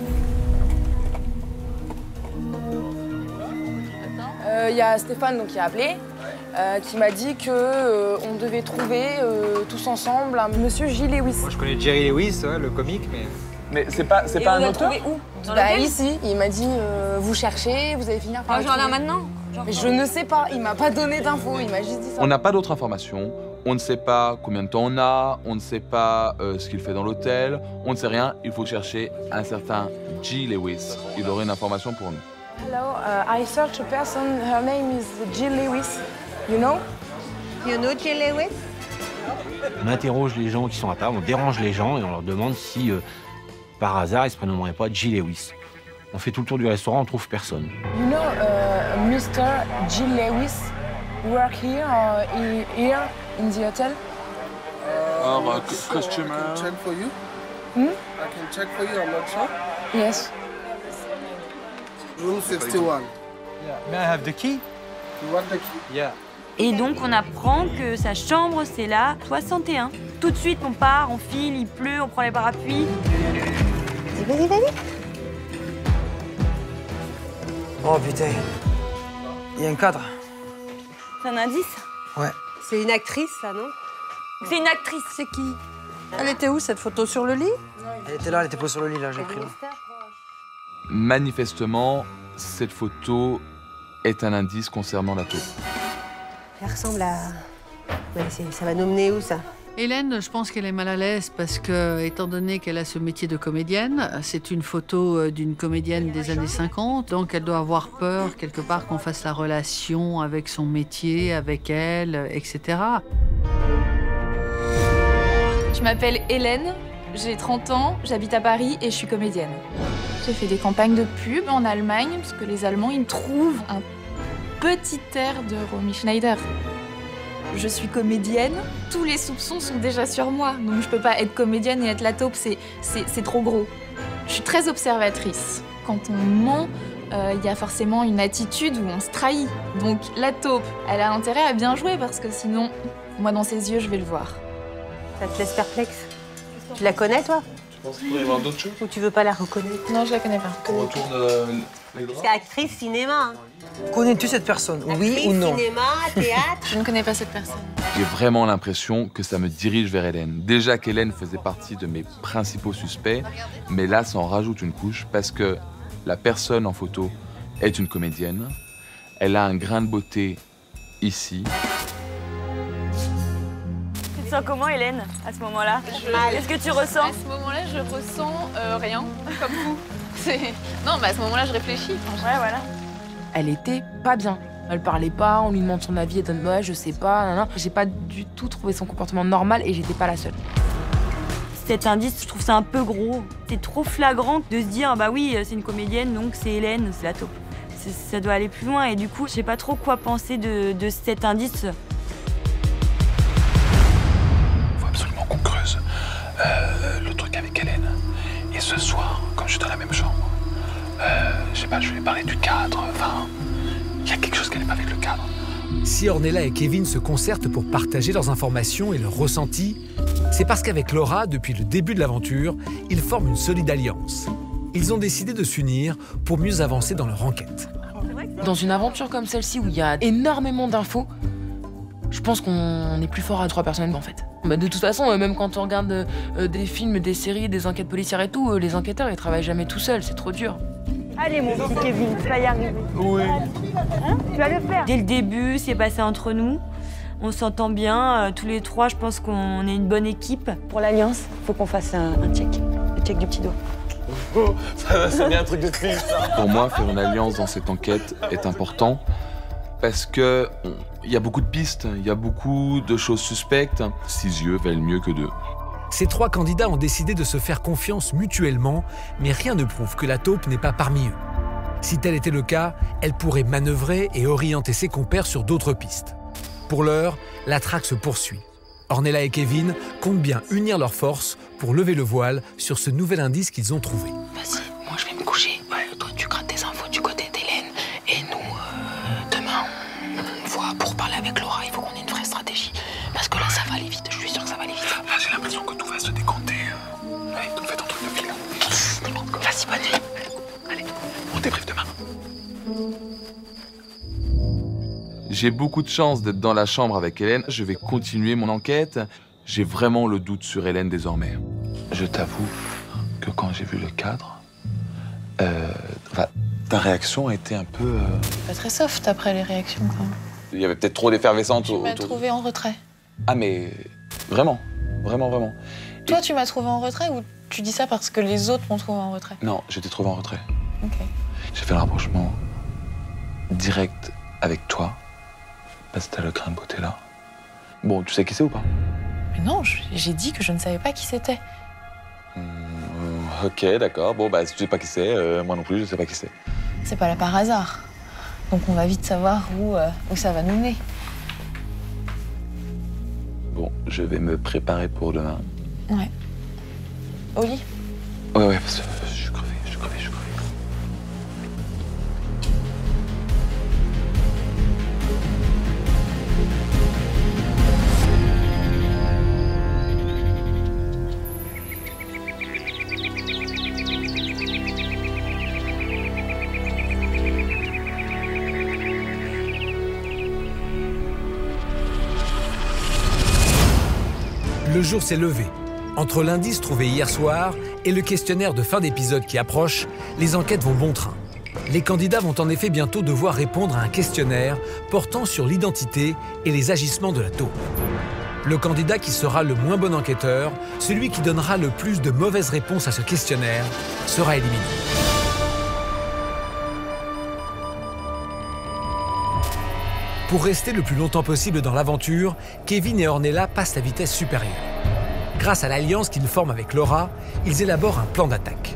Speaker 13: Il euh, y a Stéphane donc, qui a appelé, euh, qui m'a dit qu'on euh, devait trouver euh, tous ensemble un monsieur J. Lewis.
Speaker 17: Moi je connais Jerry Lewis, ouais, le comique, mais...
Speaker 11: Mais c'est pas, c'est
Speaker 13: Et
Speaker 11: pas
Speaker 13: on
Speaker 11: un
Speaker 13: l'a
Speaker 11: auteur
Speaker 13: trouvé où?
Speaker 8: Dans
Speaker 13: Bah
Speaker 8: l'hôtel
Speaker 13: ici, il m'a dit euh, vous cherchez, vous allez finir par
Speaker 8: Ah,
Speaker 13: le
Speaker 8: genre là
Speaker 13: trouver.
Speaker 8: maintenant genre...
Speaker 13: Mais je ne sais pas, il m'a pas donné d'infos, il m'a juste dit ça.
Speaker 11: On n'a pas d'autres informations. On ne sait pas combien de temps on a, on ne sait pas euh, ce qu'il fait dans l'hôtel, on ne sait rien. Il faut chercher un certain J. Lewis. Il aurait une information pour nous.
Speaker 13: Hello, uh, I search a person, her name is Jill Lewis, you know?
Speaker 10: You know Jill Lewis?
Speaker 6: On interroge les gens qui sont à table, on dérange les gens et on leur demande si, euh, par hasard, ils se prénommeraient pas J. Lewis. On fait tout le tour du restaurant, on trouve personne.
Speaker 13: You know, uh, Mister Jill Lewis work here, uh, he- here in the hotel?
Speaker 11: Or, uh, customer...
Speaker 20: I can check for you.
Speaker 13: Hmm?
Speaker 20: I can check for you, I'm not sure.
Speaker 13: Yes.
Speaker 20: Room sixty-one.
Speaker 17: Yeah. May I have the key?
Speaker 20: You want the key?
Speaker 17: Yeah.
Speaker 8: Et donc on apprend que sa chambre, c'est la soixante et un. Tout de suite, on part, on file, il pleut, on prend les parapluies.
Speaker 10: Vas-y, vas-y.
Speaker 15: Oh putain. Il y a un cadre.
Speaker 8: C'est un indice?
Speaker 15: Ouais.
Speaker 10: C'est une actrice, ça, non?
Speaker 8: C'est une actrice.
Speaker 14: C'est qui? Elle était où, cette photo? Sur le lit?
Speaker 15: Elle était là, elle était posée sur le lit, là, j'ai pris.
Speaker 11: Manifestement, cette photo est un indice concernant la taupe.
Speaker 10: Elle ressemble à... Ouais, ça va nous mener où, ça?
Speaker 5: Hélène, je pense qu'elle est mal à l'aise parce que, étant donné qu'elle a ce métier de comédienne, c'est une photo d'une comédienne des années cinquante, donc elle doit avoir peur, quelque part, qu'on fasse la relation avec son métier, avec elle, et cetera.
Speaker 18: Je m'appelle Hélène, j'ai trente ans, j'habite à Paris et je suis comédienne. J'ai fait des campagnes de pub en Allemagne parce que les Allemands, ils me trouvent un petit air de Romy Schneider. Je suis comédienne, tous les soupçons sont déjà sur moi, donc je peux pas être comédienne et être la taupe, c'est trop gros. Je suis très observatrice. Quand on ment, il euh, y a forcément une attitude où on se trahit. Donc la taupe, elle a intérêt à bien jouer parce que sinon, moi dans ses yeux, je vais le voir.
Speaker 10: Ça te laisse perplexe? Tu la connais, toi?
Speaker 11: Tu penses qu'il pourrait y avoir d'autres choses?
Speaker 10: Ou tu veux pas la reconnaître?
Speaker 18: Non, je la connais pas.
Speaker 11: On retourne euh, les droits.
Speaker 10: C'est actrice cinéma. Hein.
Speaker 15: Connais-tu cette personne? Oui
Speaker 10: actrice,
Speaker 15: ou non?
Speaker 10: Cinéma, théâtre.
Speaker 18: Je ne connais pas cette personne.
Speaker 11: J'ai vraiment l'impression que ça me dirige vers Hélène. Déjà qu'Hélène faisait partie de mes principaux suspects, mais là, ça en rajoute une couche parce que la personne en photo est une comédienne. Elle a un grain de beauté ici.
Speaker 8: Tu te sens comment, Hélène, à ce moment-là? Qu'est-ce que tu ressens?
Speaker 18: À ce moment-là, je ressens euh, rien, comme vous. Non, mais à ce moment-là, je réfléchis.
Speaker 8: Ouais, voilà.
Speaker 13: Elle était pas bien. Elle parlait pas, on lui demande son avis, elle donne ouais, je sais pas, j'ai pas du tout trouvé son comportement normal et j'étais pas la seule.
Speaker 8: Cet indice, je trouve ça un peu gros. C'est trop flagrant de se dire, bah oui, c'est une comédienne, donc c'est Hélène, c'est la taupe. Ça doit aller plus loin et du coup, je sais pas trop quoi penser de, de cet indice.
Speaker 4: Faut absolument qu'on creuse euh, le truc avec Hélène. Et ce soir, comme je suis dans la même chambre, euh, je sais pas, je vais parler du cadre, enfin, il y a quelque chose qui n'est pas avec le cadre.
Speaker 2: Si Ornella et Kevin se concertent pour partager leurs informations et leurs ressentis, c'est parce qu'avec Laura, depuis le début de l'aventure, ils forment une solide alliance. Ils ont décidé de s'unir pour mieux avancer dans leur enquête.
Speaker 13: Dans une aventure comme celle-ci où il y a énormément d'infos, je pense qu'on est plus fort à trois personnes en fait. Bah de toute façon, même quand on regarde euh, des films, des séries, des enquêtes policières et tout, euh, les enquêteurs ils travaillent jamais tout seuls, c'est trop dur.
Speaker 8: Allez mon petit Kevin, tu vas y arriver.
Speaker 11: Oui.
Speaker 8: Hein, tu vas le faire. Dès le début, c'est passé entre nous. On s'entend bien, euh, tous les trois, je pense qu'on est une bonne équipe. Pour l'Alliance, faut qu'on fasse un, un check, le check du petit doigt.
Speaker 11: Oh, ça, c'est bien un truc de film, ça. Pour moi, faire une alliance dans cette enquête est important parce que il y a beaucoup de pistes, il y a beaucoup de choses suspectes. Six yeux valent mieux que deux.
Speaker 2: Ces trois candidats ont décidé de se faire confiance mutuellement, mais rien ne prouve que la taupe n'est pas parmi eux. Si tel était le cas, elle pourrait manœuvrer et orienter ses compères sur d'autres pistes. Pour l'heure, la traque se poursuit. Ornella et Kevin comptent bien unir leurs forces pour lever le voile sur ce nouvel indice qu'ils ont trouvé.
Speaker 13: Vas-y, moi je vais me coucher. Ouais. Toi, tu grattes des infos du côté d'Hélène. Et nous, euh, demain, on voit pour parler avec Laura, il faut qu'on ait une vraie stratégie. Parce que là, ça va aller vite, je suis sûre que ça va aller vite.
Speaker 4: Là, j'ai l'impression que tout va se décanter. Allez, tout fait ton truc de fil.
Speaker 13: Vas-y, bonne nuit.
Speaker 4: Allez, on débriefe demain.
Speaker 11: J'ai beaucoup de chance d'être dans la chambre avec Hélène. Je vais continuer mon enquête. J'ai vraiment le doute sur Hélène désormais.
Speaker 4: Je t'avoue que quand j'ai vu le cadre, euh, enfin, ta réaction a été un peu... Euh...
Speaker 18: Pas très soft après les réactions, quand même.
Speaker 11: Il y avait peut-être trop d'effervescence autour.
Speaker 18: Tu m'as trouvé en retrait.
Speaker 11: Ah mais vraiment, vraiment, vraiment.
Speaker 18: Toi, Et... tu m'as trouvé en retrait ou tu dis ça parce que les autres m'ont trouvé en retrait?
Speaker 11: Non, j'étais trouvé en retrait.
Speaker 18: Ok.
Speaker 11: J'ai fait le rapprochement direct avec toi. Parce que t'as le grain de beauté là. Bon, tu sais qui c'est ou pas?
Speaker 18: Mais non, j'ai dit que je ne savais pas qui c'était.
Speaker 11: Mmh, ok, d'accord. Bon, bah si tu sais pas qui c'est, euh, moi non plus, je sais pas qui c'est.
Speaker 18: C'est pas là par hasard. Donc on va vite savoir où, euh, où ça va nous mener.
Speaker 11: Bon, je vais me préparer pour demain.
Speaker 18: Ouais. Au lit?
Speaker 11: Ouais, ouais, parce que je suis crevé, je suis crevé, je suis crevé.
Speaker 2: Le jour s'est levé. Entre l'indice trouvé hier soir et le questionnaire de fin d'épisode qui approche, les enquêtes vont bon train. Les candidats vont en effet bientôt devoir répondre à un questionnaire portant sur l'identité et les agissements de la taupe. Le candidat qui sera le moins bon enquêteur, celui qui donnera le plus de mauvaises réponses à ce questionnaire, sera éliminé. Pour rester le plus longtemps possible dans l'aventure, Kevin et Ornella passent à vitesse supérieure. Grâce à l'alliance qu'ils forment avec Laura, ils élaborent un plan d'attaque.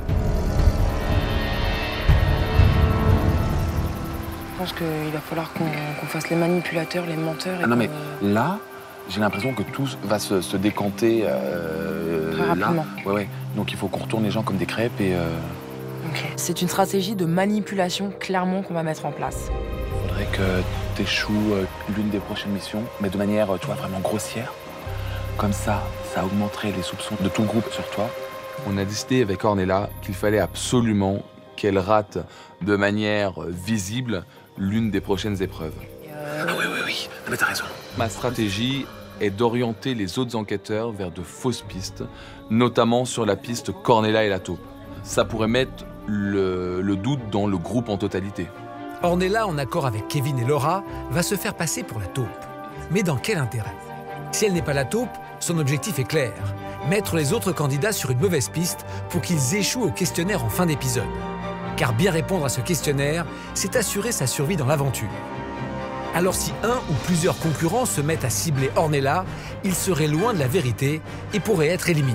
Speaker 13: Je pense qu'il va falloir qu'on qu'on fasse les manipulateurs, les menteurs. Et
Speaker 11: Ah non mais
Speaker 13: qu'on-
Speaker 11: là, j'ai l'impression que tout va se, se décanter euh,
Speaker 13: Très
Speaker 11: là.
Speaker 13: rapidement.
Speaker 11: Ouais, ouais. Donc il faut qu'on retourne les gens comme des crêpes et... Euh...
Speaker 13: C'est une stratégie de manipulation clairement qu'on va mettre en place.
Speaker 11: Il faudrait que tu échoues l'une des prochaines missions, mais de manière, tu vois, vraiment grossière. Comme ça, ça augmenterait les soupçons de tout le groupe sur toi. On a décidé avec Ornella qu'il fallait absolument qu'elle rate de manière visible l'une des prochaines épreuves.
Speaker 13: Euh...
Speaker 11: Ah oui, oui, oui. Non, mais t'as raison. Ma stratégie est d'orienter les autres enquêteurs vers de fausses pistes, notamment sur la piste Cornella et la taupe. Ça pourrait mettre le, le doute dans le groupe en totalité.
Speaker 2: Ornella, en accord avec Kevin et Laura, va se faire passer pour la taupe. Mais dans quel intérêt? Si elle n'est pas la taupe, son objectif est clair. Mettre les autres candidats sur une mauvaise piste pour qu'ils échouent au questionnaire en fin d'épisode. Car bien répondre à ce questionnaire, c'est assurer sa survie dans l'aventure. Alors si un ou plusieurs concurrents se mettent à cibler Ornella, il serait loin de la vérité et pourrait être éliminé.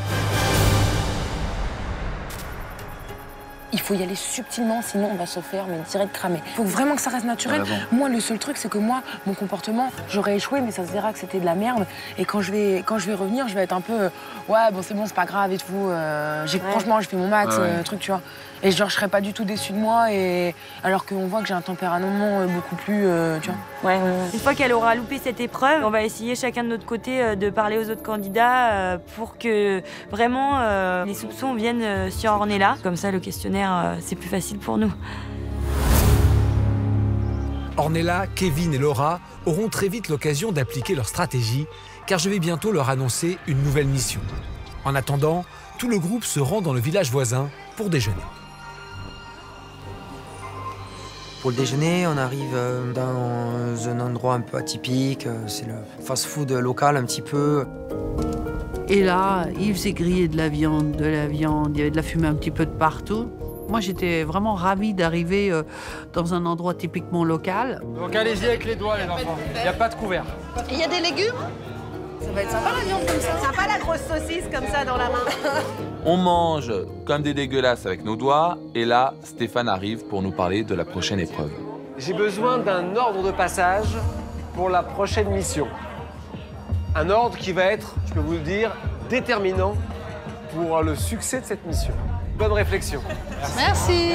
Speaker 13: Il faut y aller subtilement, sinon on va se faire mais direct cramer. Il faut vraiment que ça reste naturel. Moi, le seul truc, c'est que moi, mon comportement, j'aurais échoué, mais ça se verra que c'était de la merde. Et quand je vais, quand je vais revenir, je vais être un peu, euh, ouais, bon, c'est bon, c'est pas grave et tout. Euh, j'ai,
Speaker 8: Ouais.
Speaker 13: Franchement, je fais mon max,
Speaker 8: Ouais, ouais.
Speaker 13: euh, truc, tu vois. Et genre, je serais pas du tout déçue de moi, et alors qu'on voit que j'ai un tempérament euh, beaucoup plus, euh, tu vois.
Speaker 8: Ouais, ouais, ouais. Une fois qu'elle aura loupé cette épreuve, on va essayer chacun de notre côté euh, de parler aux autres candidats euh, pour que vraiment euh, les soupçons viennent euh, sur Ornella. Comme ça, le questionnaire, euh, c'est plus facile pour nous.
Speaker 2: Ornella, Kevin et Laura auront très vite l'occasion d'appliquer leur stratégie, car je vais bientôt leur annoncer une nouvelle mission. En attendant, tout le groupe se rend dans le village voisin pour déjeuner.
Speaker 15: Pour le déjeuner, on arrive euh, dans un endroit un peu atypique. euh, C'est le fast-food local un petit peu.
Speaker 5: Et là, il faisait griller de la viande, de la viande, il y avait de la fumée un petit peu de partout. Moi, j'étais vraiment ravie d'arriver euh, dans un endroit typiquement local.
Speaker 17: Donc allez-y avec les doigts, les enfants. Il n'y a pas de couvert.
Speaker 10: Il y a des légumes? Ça va être sympa la viande comme ça. Sympa la grosse saucisse comme ça dans la main.
Speaker 11: On mange comme des dégueulasses avec nos doigts, et là, Stéphane arrive pour nous parler de la prochaine épreuve.
Speaker 1: J'ai besoin d'un ordre de passage pour la prochaine mission. Un ordre qui va être, je peux vous le dire, déterminant pour le succès de cette mission. Bonne réflexion.
Speaker 5: Merci.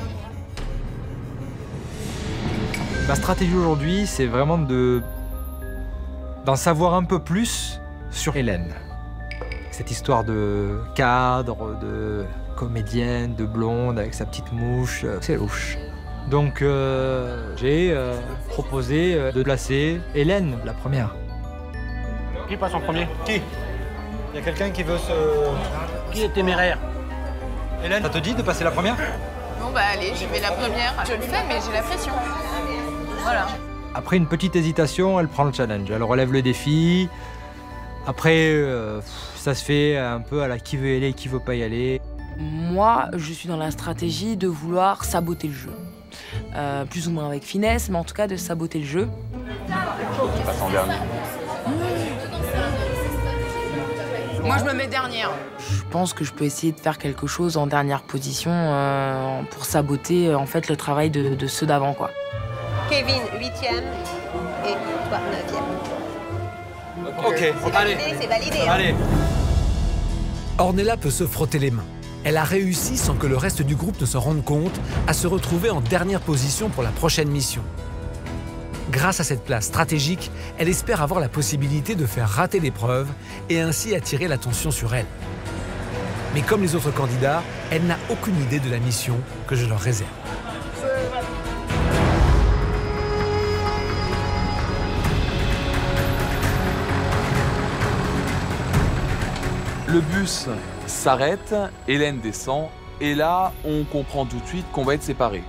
Speaker 3: Ma stratégie aujourd'hui, c'est vraiment de d'en savoir un peu plus sur Hélène. Cette histoire de cadre, de comédienne, de blonde avec sa petite mouche, euh, c'est louche. Donc euh, j'ai euh, proposé euh, de placer Hélène, la première.
Speaker 17: Qui passe en premier? Qui? Il y a quelqu'un qui veut se... Qui est téméraire? Hélène, ça te dit de passer la première?
Speaker 18: Bon bah allez, j'y vais la première. Je le fais, mais j'ai la pression. Voilà.
Speaker 3: Après une petite hésitation, elle prend le challenge. Elle relève le défi. Après, euh, ça se fait un peu à la qui veut y aller, qui veut pas y aller.
Speaker 13: Moi, je suis dans la stratégie de vouloir saboter le jeu. Euh, plus ou moins avec finesse, mais en tout cas de saboter le jeu.
Speaker 11: Tu passes en dernier.
Speaker 18: Moi, je me mets dernière.
Speaker 13: Je pense que je peux essayer de faire quelque chose en dernière position euh, pour saboter euh, en fait le travail de, de ceux d'avant, quoi.
Speaker 10: Kevin, huitième et toi, neuvième.
Speaker 17: Ok,
Speaker 10: C'est
Speaker 17: allez.
Speaker 10: validé, c'est validé. hein.
Speaker 17: Allez.
Speaker 2: Ornella peut se frotter les mains. Elle a réussi, sans que le reste du groupe ne s'en rende compte, à se retrouver en dernière position pour la prochaine mission. Grâce à cette place stratégique, elle espère avoir la possibilité de faire rater l'épreuve et ainsi attirer l'attention sur elle. Mais comme les autres candidats, elle n'a aucune idée de la mission que je leur réserve.
Speaker 11: Le bus s'arrête, Hélène descend, et là, on comprend tout de suite qu'on va être séparés.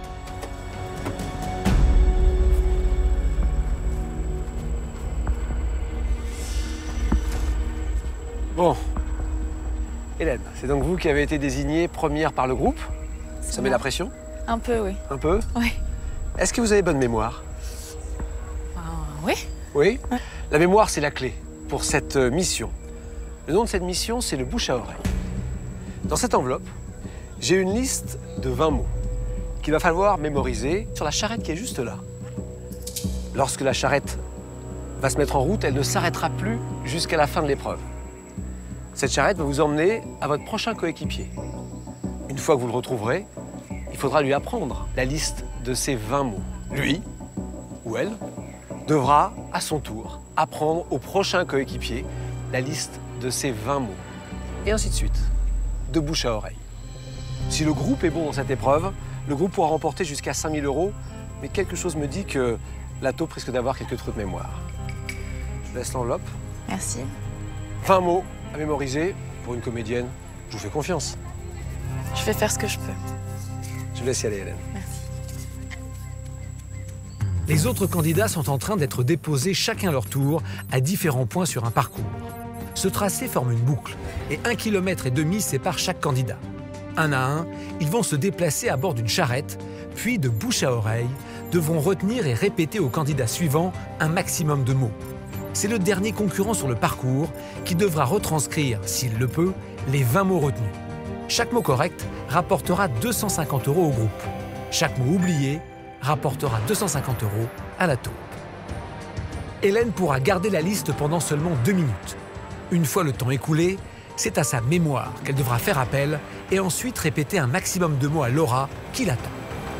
Speaker 1: Bon. Hélène, c'est donc vous qui avez été désignée première par le groupe. Ça met la pression?
Speaker 18: Un peu, oui.
Speaker 1: Un peu?
Speaker 18: Oui.
Speaker 1: Est-ce que vous avez bonne mémoire?
Speaker 18: Euh, oui.
Speaker 1: Oui? Ouais. La mémoire, c'est la clé pour cette mission. Le nom de cette mission, c'est le bouche à oreille. Dans cette enveloppe, j'ai une liste de vingt mots qu'il va falloir mémoriser sur la charrette qui est juste là. Lorsque la charrette va se mettre en route, elle ne s'arrêtera plus jusqu'à la fin de l'épreuve. Cette charrette va vous emmener à votre prochain coéquipier. Une fois que vous le retrouverez, il faudra lui apprendre la liste de ces vingt mots. Lui, ou elle, devra, à son tour, apprendre au prochain coéquipier la liste de ces vingt mots. Et ainsi de suite, de bouche à oreille. Si le groupe est bon dans cette épreuve, le groupe pourra remporter jusqu'à cinq mille euros, mais quelque chose me dit que la taupe risque d'avoir quelques trous de mémoire. Je vous laisse l'enveloppe.
Speaker 18: Merci.
Speaker 1: vingt mots à mémoriser. Pour une comédienne, je vous fais confiance.
Speaker 18: Je vais faire ce que je peux.
Speaker 1: Je vous laisse y aller, Hélène.
Speaker 18: Merci.
Speaker 2: Les autres candidats sont en train d'être déposés chacun leur tour à différents points sur un parcours. Ce tracé forme une boucle et un kilomètre et demi sépare chaque candidat. Un à un, ils vont se déplacer à bord d'une charrette, puis de bouche à oreille, devront retenir et répéter au candidat suivant un maximum de mots. C'est le dernier concurrent sur le parcours qui devra retranscrire, s'il le peut, les vingt mots retenus. Chaque mot correct rapportera deux cent cinquante euros au groupe. Chaque mot oublié rapportera deux cent cinquante euros à la taupe. Hélène pourra garder la liste pendant seulement deux minutes. Une fois le temps écoulé, c'est à sa mémoire qu'elle devra faire appel et ensuite répéter un maximum de mots à Laura qui l'attend.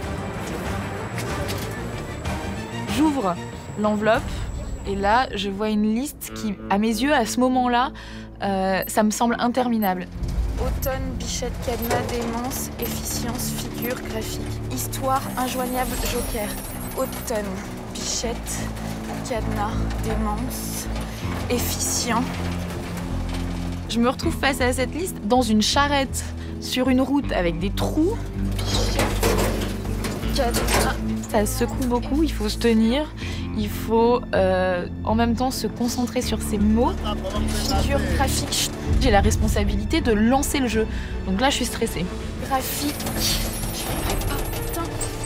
Speaker 9: J'ouvre l'enveloppe et là, je vois une liste qui, à mes yeux, à ce moment-là, euh, ça me semble interminable.
Speaker 18: Automne, bichette, cadenas, démence, efficience, figure, graphique, histoire, injoignable, joker. Automne, bichette, cadenas, démence, efficient.
Speaker 9: Je me retrouve face à cette liste dans une charrette, sur une route avec des trous.
Speaker 18: Cadenas.
Speaker 9: Ça secoue beaucoup, il faut se tenir, il faut euh, en même temps se concentrer sur ces mots.
Speaker 18: Figure, graphique.
Speaker 9: J'ai la responsabilité de lancer le jeu, donc là je suis stressée.
Speaker 18: Graphique. Putain.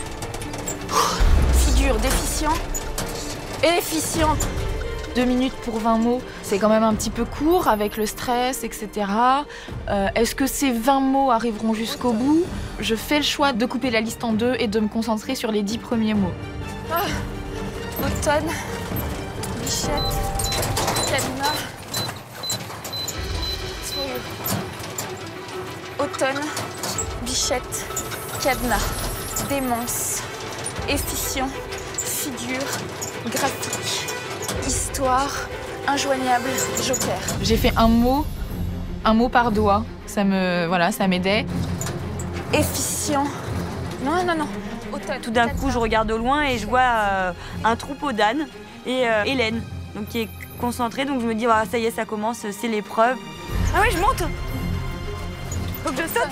Speaker 18: Figure, déficient. Efficient.
Speaker 9: Deux minutes pour vingt mots, c'est quand même un petit peu court avec le stress, et cetera. Euh, Est-ce que ces vingt mots arriveront jusqu'au bout? Je fais le choix de couper la liste en deux et de me concentrer sur les dix premiers mots.
Speaker 18: Ah. Automne, bichette, cadenas. Automne, bichette, cadenas, démence, efficient, figure, graphique, histoire, injoignable, joker.
Speaker 9: J'ai fait un mot, un mot par doigt. Ça me, voilà, ça m'aidait.
Speaker 18: Efficient. Non, non, non. Automne,
Speaker 8: tout d'un coup, je regarde au loin et je vois euh, un troupeau d'ânes et euh, Hélène, donc qui est concentrée. Donc je me dis, ah, ça y est, ça commence, c'est l'épreuve. Ah ouais, je monte. Faut que je saute.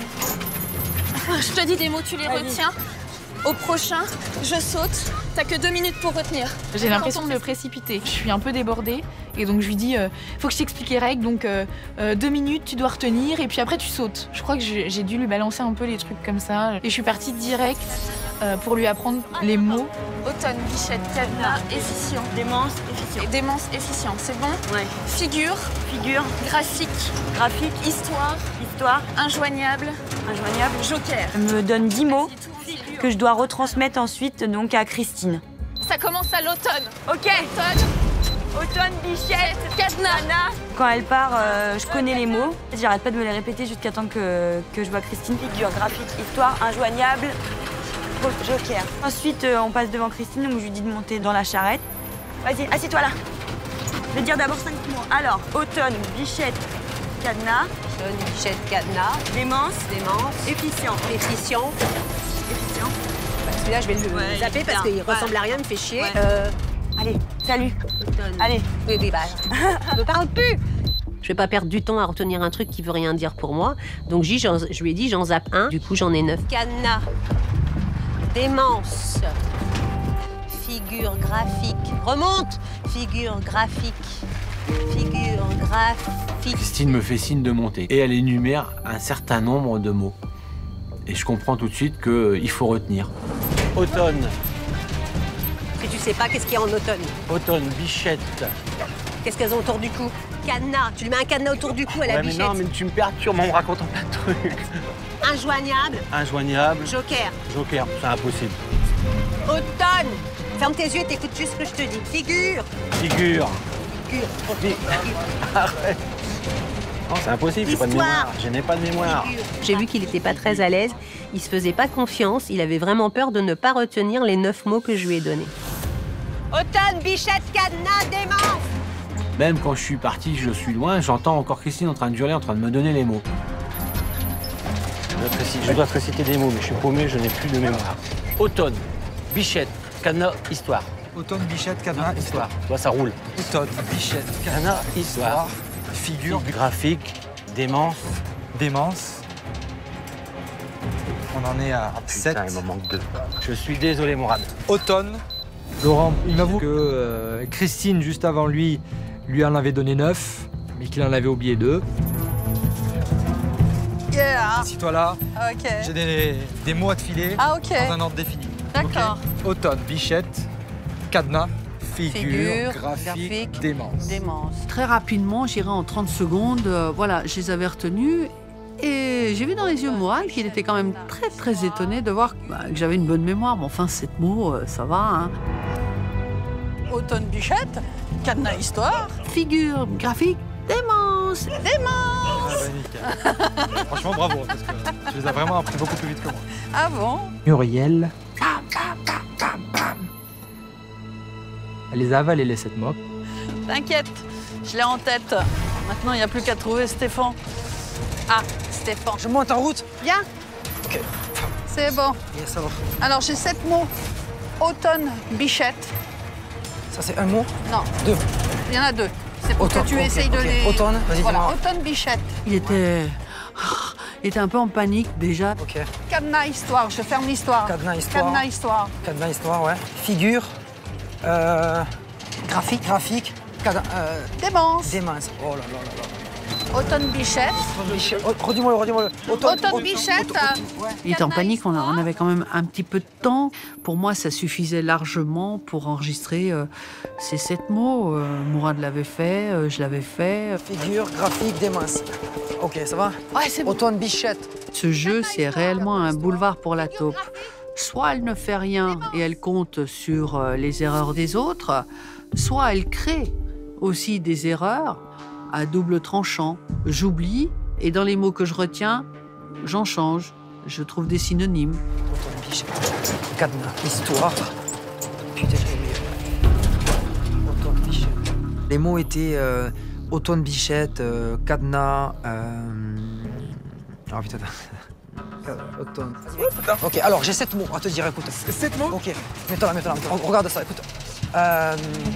Speaker 18: Je te dis des mots, tu les retiens. Au prochain, je saute. T'as que deux minutes pour retenir.
Speaker 9: J'ai l'impression de me précipiter. Je suis un peu débordée et donc je lui dis euh, faut que je t'explique les règles. Donc euh, euh, deux minutes, tu dois retenir et puis après tu sautes. Je crois que j'ai dû lui balancer un peu les trucs comme ça et je suis partie direct euh, pour lui apprendre les mots.
Speaker 18: Automne, bichette, cadenas, efficient.
Speaker 8: Démence, efficient.
Speaker 18: Et démence, efficient. C'est bon?
Speaker 8: Ouais.
Speaker 18: Figure.
Speaker 8: Figure.
Speaker 18: Graphique.
Speaker 8: Graphique.
Speaker 18: Histoire.
Speaker 8: Histoire.
Speaker 18: Injoignable.
Speaker 8: Injoignable.
Speaker 18: Joker.
Speaker 8: Elle me donne dix mots que je dois retransmettre ensuite donc à Christine.
Speaker 18: Ça commence à l'automne.
Speaker 8: Ok.
Speaker 18: Automne.
Speaker 8: Automne, bichette,
Speaker 18: cadenas.
Speaker 8: Quand elle part, euh, je connais les mots. J'arrête pas de me les répéter jusqu'à temps que, que je vois Christine. Figure, graphique, histoire, injoignable, joker. Ensuite, euh, on passe devant Christine, donc je lui dis de monter dans la charrette. Vas-y, assieds-toi là. Je vais dire d'abord cinq mots. Alors, automne, bichette, cadenas.
Speaker 10: Automne, bichette, cadenas.
Speaker 8: Démence.
Speaker 10: Démence.
Speaker 8: Efficient.
Speaker 10: Efficient.
Speaker 8: Efficient.
Speaker 10: Celui-là, je vais le
Speaker 8: ouais,
Speaker 10: zapper parce qu'il
Speaker 8: ouais.
Speaker 10: ressemble à rien, il me fait chier.
Speaker 8: Ouais.
Speaker 10: Euh...
Speaker 8: Allez, salut.
Speaker 10: Automne.
Speaker 8: Allez.
Speaker 10: Oui, oui, bah. Je me parle plus. Je vais pas perdre du temps à retenir un truc qui veut rien dire pour moi. Donc j'y- j'en- je lui ai dit, j'en zappe un. Du coup, j'en ai neuf. Cadenas. Démence. Figure graphique. Remonte. Figure graphique. Figure graphique.
Speaker 6: Christine me fait signe de monter et elle énumère un certain nombre de mots. Et je comprends tout de suite qu'il faut retenir.
Speaker 16: Automne,
Speaker 10: Si tu sais pas, qu'est-ce qu'il y a en automne?
Speaker 16: automne, bichette.
Speaker 10: Qu'est-ce qu'elles ont autour du cou? Cadenas. Tu lui mets un cadenas autour du cou à la
Speaker 16: Ouais, mais
Speaker 10: bichette.
Speaker 16: non, mais tu me perturbes en me racontant plein de trucs.
Speaker 10: Injoignable.
Speaker 16: Injoignable.
Speaker 10: Joker.
Speaker 16: Joker, c'est impossible.
Speaker 10: Automne. Ferme tes yeux et t'écoutes juste ce que je te dis. Figure.
Speaker 16: Figure.
Speaker 10: Figure.
Speaker 16: Arrête. Non, c'est impossible, j'ai pas de
Speaker 10: Histoire.
Speaker 16: mémoire. Je n'ai pas de mémoire.
Speaker 10: J'ai vu qu'il n'était pas très à l'aise. Il se faisait pas confiance. Il avait vraiment peur de ne pas retenir les neuf mots que je lui ai donnés. Automne, bichette, cadenas, démence.
Speaker 6: Même quand je suis parti, je suis loin, j'entends encore Christine en train de hurler, en train de me donner les mots.
Speaker 16: Je dois te réciter- je dois te réciter des mots, mais je suis paumé, je n'ai plus de mémoire. Automne, bichette, cadenas, histoire.
Speaker 17: Automne, bichette, cadenas, histoire.
Speaker 16: Tu vois, ça roule.
Speaker 17: Automne, bichette,
Speaker 16: Cadenas, histoire.
Speaker 17: figure,
Speaker 16: Graphique, démence.
Speaker 17: démence. On en est à sept.
Speaker 16: Putain, il m'en manque deux. Je suis désolé, Mourad.
Speaker 17: Automne.
Speaker 3: Laurent, il m'avoue que euh, Christine, juste avant lui, lui en avait donné neuf, mais qu'il en avait oublié deux.
Speaker 5: Yeah.
Speaker 3: Assis-toi là.
Speaker 5: Ok.
Speaker 3: J'ai des, des mots à te filer
Speaker 5: Ah, ok.
Speaker 3: dans un ordre défini.
Speaker 5: D'accord.
Speaker 3: Automne, bichette, cadenas, figure,
Speaker 5: Figure,
Speaker 3: graphique,
Speaker 5: graphique,
Speaker 3: démence.
Speaker 5: Démence. Très rapidement, j'irai en trente secondes. euh, voilà, je les avais retenus. Et j'ai vu dans les yeux de Mourad qu'il était quand même très très étonné de voir bah, que j'avais une bonne mémoire. Mais enfin, sept mots, euh, ça va. Hein. Automne bichette, cadenas histoire, figure graphique, démence, démence.
Speaker 3: Ah, bah, nickel. Franchement, bravo, parce que tu les as vraiment appris beaucoup plus vite que moi.
Speaker 5: Ah bon?
Speaker 3: Muriel. Elle les a avalés, les sept mots.
Speaker 5: T'inquiète, je l'ai en tête. Maintenant, il n'y a plus qu'à trouver Stéphane. Ah, Stéphane.
Speaker 15: Je monte en route.
Speaker 5: Bien.
Speaker 15: Ok.
Speaker 5: C'est bon.
Speaker 15: Yes, ça va.
Speaker 5: Alors, j'ai sept mots. Automne, bichette.
Speaker 15: Ça, c'est un mot.
Speaker 5: Non.
Speaker 15: Deux.
Speaker 5: Il y en a deux. C'est pour
Speaker 15: Automne,
Speaker 5: que tu
Speaker 15: ok,
Speaker 5: essayes de
Speaker 15: ok.
Speaker 5: les...
Speaker 15: Automne, vas-y,
Speaker 5: Voilà,
Speaker 15: dis-moi.
Speaker 5: automne, bichette. Il était... Il était un peu en panique, déjà.
Speaker 15: Ok.
Speaker 5: Cadenas, histoire. Je ferme l'histoire.
Speaker 15: Cadenas, histoire.
Speaker 5: Cadenas, histoire.
Speaker 15: Cadenas, histoire, ouais. Figure. Euh...
Speaker 5: Graphique.
Speaker 15: Graphique. Cadenas. Euh...
Speaker 5: Démence.
Speaker 15: Démence. Oh là là là là.
Speaker 5: Automne, bichette.
Speaker 15: Bichette. Oh, redis-moi le, redis-moi le.
Speaker 5: Automne, bichette. Il était en panique, on, a- on avait quand même un petit peu de temps. Pour moi, ça suffisait largement pour enregistrer euh, ces sept mots. Euh, Mourad l'avait fait, euh, je l'avais fait.
Speaker 15: Figure, graphique, démence. Ok, ça va?
Speaker 5: Ouais, c'est bon.
Speaker 15: Automne, bichette.
Speaker 5: Ce jeu, c'est réellement un boulevard pour la taupe. Soit elle ne fait rien et elle compte sur euh, les erreurs des autres, soit elle crée aussi des erreurs à double tranchant. J'oublie et dans les mots que je retiens, j'en change. Je trouve des synonymes.
Speaker 15: Automne, bichette. Cadenas, histoire. Putain, j'ai oublié. Automne, bichette. Les mots étaient euh, automne, bichette, euh, cadenas. Euh... Oh putain. Automne. Ok, alors j'ai sept mots à te dire, écoute.
Speaker 17: Sept mots?
Speaker 15: Ok, mets-toi là, mets-toi là. Regarde ça, écoute. Euh...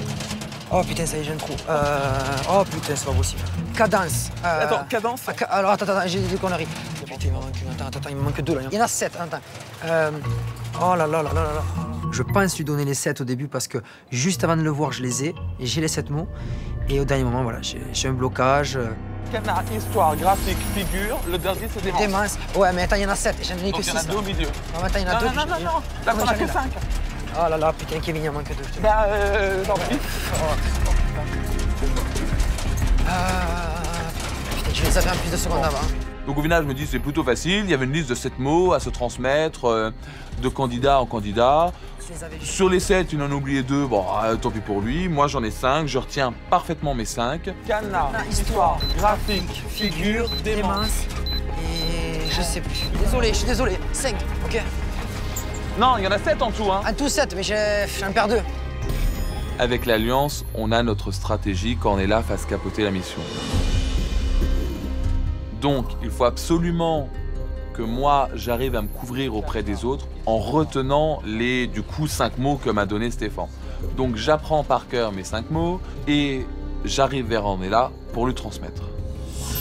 Speaker 15: Oh putain, ça y est, j'ai un trou. Euh... Oh putain, c'est pas possible. Cadence. Euh...
Speaker 17: Attends, cadence?
Speaker 15: Ah, ca- Alors attends, attends, j'ai des conneries. Putain, il me manque, attends, attends, il me manque deux là. Il y en a sept, attends. Euh... Oh là là là là là là. Je pense lui donner les sept au début parce que juste avant de le voir, je les ai. Et j'ai les sept mots. Et au dernier moment, voilà, j'ai j'ai un blocage.
Speaker 7: Cadenas, histoire, graphique, figure. Le dernier, c'est démence.
Speaker 15: Démence. Ouais, mais attends, il y en a sept. J'en ai que
Speaker 7: Donc, il y en a
Speaker 15: six.
Speaker 7: deux au milieu.
Speaker 15: Non, mais attends, il y en a
Speaker 7: Non,
Speaker 15: deux.
Speaker 7: non, non,
Speaker 15: j'ai-
Speaker 7: non, non. Là,
Speaker 15: Comment
Speaker 7: t'en as
Speaker 15: j'en ai
Speaker 7: que
Speaker 15: là
Speaker 7: cinq.
Speaker 15: Oh là là, putain, Kevin, il en manque deux. je te
Speaker 7: Bah, euh, tant pis.
Speaker 15: Ah, putain, je les avais en plus de secondes avant.
Speaker 11: Donc au final, je me dis c'est plutôt facile. Il y avait une liste de sept mots à se transmettre euh, de candidat en candidat. Sur les sept, il en a oublié deux. Bon, euh, tant pis pour lui. Moi, j'en ai cinq. Je retiens parfaitement mes cinq.
Speaker 7: Cadenas, histoire, graphique, figure, démence.
Speaker 15: Et je sais plus. Désolé, je suis désolé. cinq, ok.
Speaker 11: Non, il y en a sept en tout, hein.
Speaker 15: En tout sept, mais j'ai- j'en perds deux.
Speaker 11: Avec l'Alliance, on a notre stratégie quand on est là face capoter la mission. Donc, il faut absolument que moi, j'arrive à me couvrir auprès des autres en retenant les, du coup, cinq mots que m'a donné Stéphane. Donc, j'apprends par cœur mes cinq mots et j'arrive vers Ornella pour lui transmettre.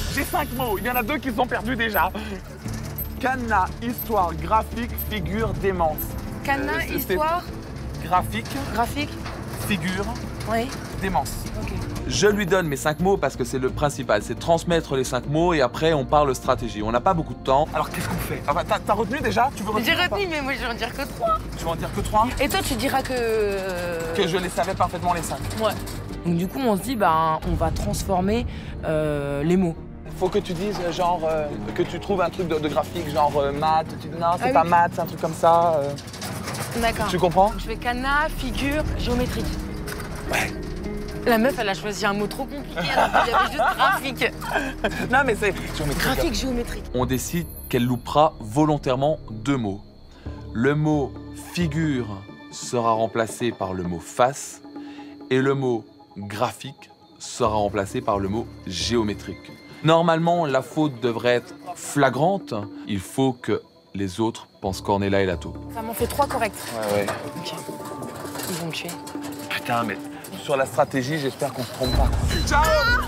Speaker 11: J'ai cinq mots, il y en a deux qui sont perdus déjà. Cadenas, histoire, graphique, figure, démence.
Speaker 13: Cadenas,
Speaker 11: Euh, c'était-
Speaker 13: histoire,
Speaker 11: Graphique,
Speaker 13: graphique.
Speaker 11: figure,
Speaker 13: Oui.
Speaker 11: démence.
Speaker 13: Ok.
Speaker 11: Je lui donne mes cinq mots parce que c'est le principal, c'est transmettre les cinq mots et après on parle stratégie. On n'a pas beaucoup de temps. Alors qu'est-ce qu'on fait? Ah bah, T'as t'as retenu déjà? Tu veux
Speaker 13: J'ai
Speaker 11: retenir ou pas?
Speaker 13: retenu, mais moi je vais en dire que trois.
Speaker 11: Tu vas en dire que trois?
Speaker 13: Et toi, tu diras que.
Speaker 11: Que je les savais parfaitement les cinq.
Speaker 13: Ouais. Donc du coup, on se dit, bah, on va transformer euh, les mots.
Speaker 11: Faut que tu dises genre euh, que tu trouves un truc de, de graphique, genre euh, maths. Tu dis non, c'est
Speaker 13: Ah
Speaker 11: pas
Speaker 13: oui.
Speaker 11: maths, c'est un truc comme ça. euh.
Speaker 13: D'accord.
Speaker 11: Tu comprends?
Speaker 13: Je fais cadenas, figure, géométrique.
Speaker 11: Ouais.
Speaker 13: La meuf, elle a choisi un mot trop compliqué, alors qu'il y avait juste graphique.
Speaker 11: Non mais c'est géométrique.
Speaker 13: Graphique, géométrique.
Speaker 11: On décide qu'elle loupera volontairement deux mots. Le mot figure sera remplacé par le mot face et le mot graphique sera remplacé par le mot géométrique. Normalement, la faute devrait être flagrante. Il faut que les autres pensent qu'Ornella est la taupe.
Speaker 13: Ça m'en fait trois corrects.
Speaker 11: Ouais, ouais.
Speaker 13: Ok. Ils vont me tuer.
Speaker 11: Putain, mais sur la stratégie, j'espère qu'on se trompe pas. Ciao!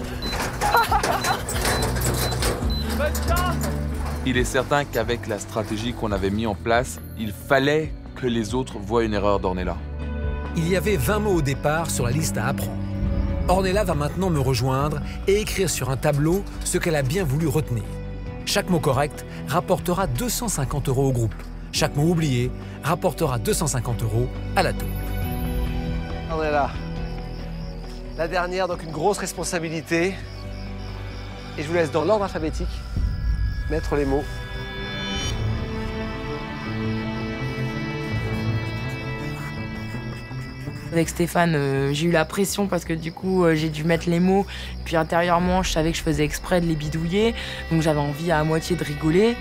Speaker 11: Il est certain qu'avec la stratégie qu'on avait mis en place, il fallait que les autres voient une erreur d'Ornella.
Speaker 2: Il y avait vingt mots au départ sur la liste à apprendre. Ornella va maintenant me rejoindre et écrire sur un tableau ce qu'elle a bien voulu retenir. Chaque mot correct rapportera deux cent cinquante euros au groupe. Chaque mot oublié rapportera deux cent cinquante euros à la taupe.
Speaker 1: Ornella, la dernière, donc une grosse responsabilité. Et je vous laisse dans l'ordre alphabétique mettre les mots.
Speaker 13: Avec Stéphane, euh, j'ai eu la pression parce que du coup, euh, j'ai dû mettre les mots. Puis intérieurement, je savais que je faisais exprès de les bidouiller. Donc j'avais envie à moitié de rigoler.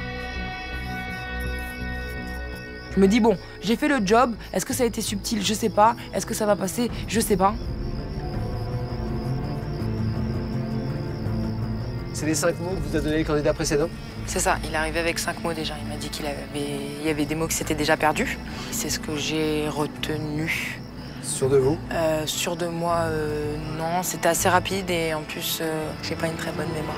Speaker 13: Je me dis, bon, j'ai fait le job. Est-ce que ça a été subtil? Je sais pas. Est-ce que ça va passer? Je sais pas.
Speaker 1: C'est les cinq mots que vous a donné le candidat précédent?
Speaker 13: C'est ça, il est arrivé avec cinq mots déjà. Il m'a dit qu'il avait... il y avait des mots qui s'étaient déjà perdus. C'est ce que j'ai retenu.
Speaker 1: Sûr de vous?
Speaker 13: euh, Sûr de moi, euh, non. C'était assez rapide et en plus, euh, j'ai pas une très bonne mémoire.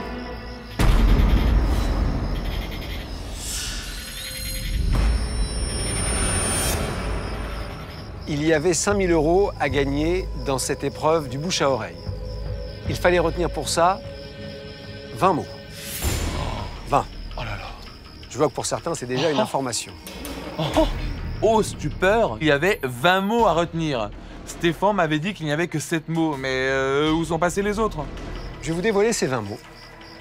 Speaker 1: Il y avait cinq mille euros à gagner dans cette épreuve du bouche à oreille. Il fallait retenir pour ça vingt mots. vingt.
Speaker 11: Oh là là.
Speaker 1: Je vois que pour certains, c'est déjà une information.
Speaker 11: Oh, oh, stupeur, il y avait vingt mots à retenir. Stéphane m'avait dit qu'il n'y avait que sept mots, mais euh, où sont passés les autres?
Speaker 1: Je vais vous dévoiler ces vingt mots.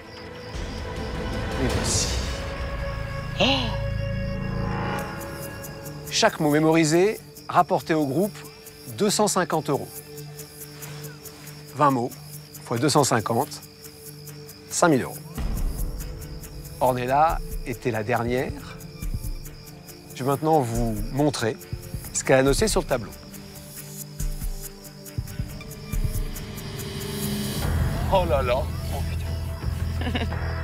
Speaker 1: Les voici. Oh, chaque mot mémorisé rapporté au groupe deux cent cinquante euros. vingt mots fois deux cent cinquante, cinq mille euros. Ornella était la dernière. Je vais maintenant vous montrer ce qu'elle a noté sur le tableau.
Speaker 11: Oh là là.
Speaker 1: Oh putain.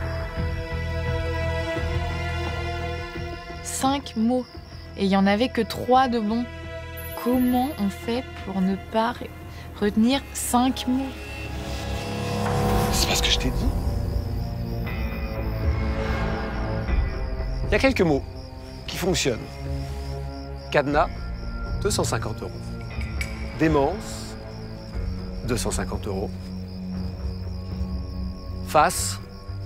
Speaker 9: Cinq mots. Et il n'y en avait que trois de bons. Comment on fait pour ne pas re- retenir cinq mots?
Speaker 11: C'est parce que je t'ai dit.
Speaker 1: Il y a quelques mots qui fonctionnent. Cadenas, deux cent cinquante euros. Démence, deux cent cinquante euros. Face,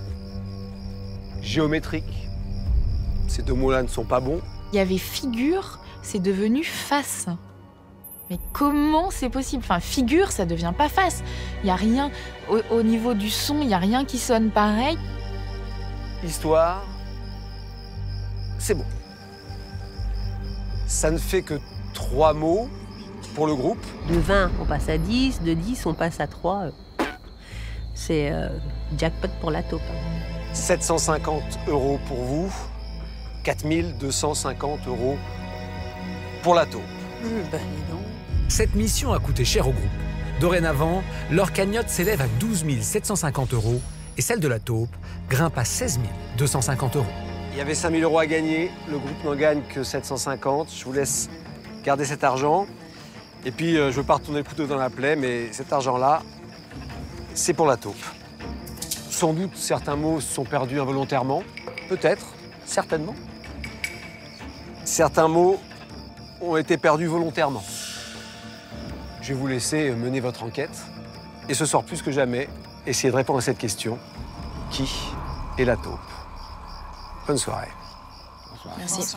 Speaker 1: géométrique. Ces deux mots-là ne sont pas bons.
Speaker 9: Il y avait figure, c'est devenu face. Mais comment c'est possible? Enfin, figure, ça devient pas face. Il n'y a rien, au, au niveau du son, il n'y a rien qui sonne pareil.
Speaker 1: Histoire, c'est bon. Ça ne fait que trois mots pour le groupe.
Speaker 10: De vingt, on passe à dix. De dix, on passe à trois. C'est euh, jackpot pour la taupe.
Speaker 1: sept cent cinquante euros pour vous, quatre mille deux cent cinquante euros pour la taupe.
Speaker 2: Cette mission a coûté cher au groupe. Dorénavant, leur cagnotte s'élève à douze mille sept cent cinquante euros et celle de la taupe grimpe à seize mille deux cent cinquante euros.
Speaker 1: Il y avait cinq mille euros à gagner, le groupe n'en gagne que sept cent cinquante. Je vous laisse garder cet argent. Et puis, euh, je ne veux pas retourner le couteau dans la plaie, mais cet argent-là, c'est pour la taupe. Sans doute, certains mots se sont perdus involontairement. Peut-être, certainement. Certains mots ont été perdus volontairement. Je vais vous laisser mener votre enquête. Et ce soir, plus que jamais, essayez de répondre à cette question. Qui est la taupe? Bonne soirée.
Speaker 9: Merci.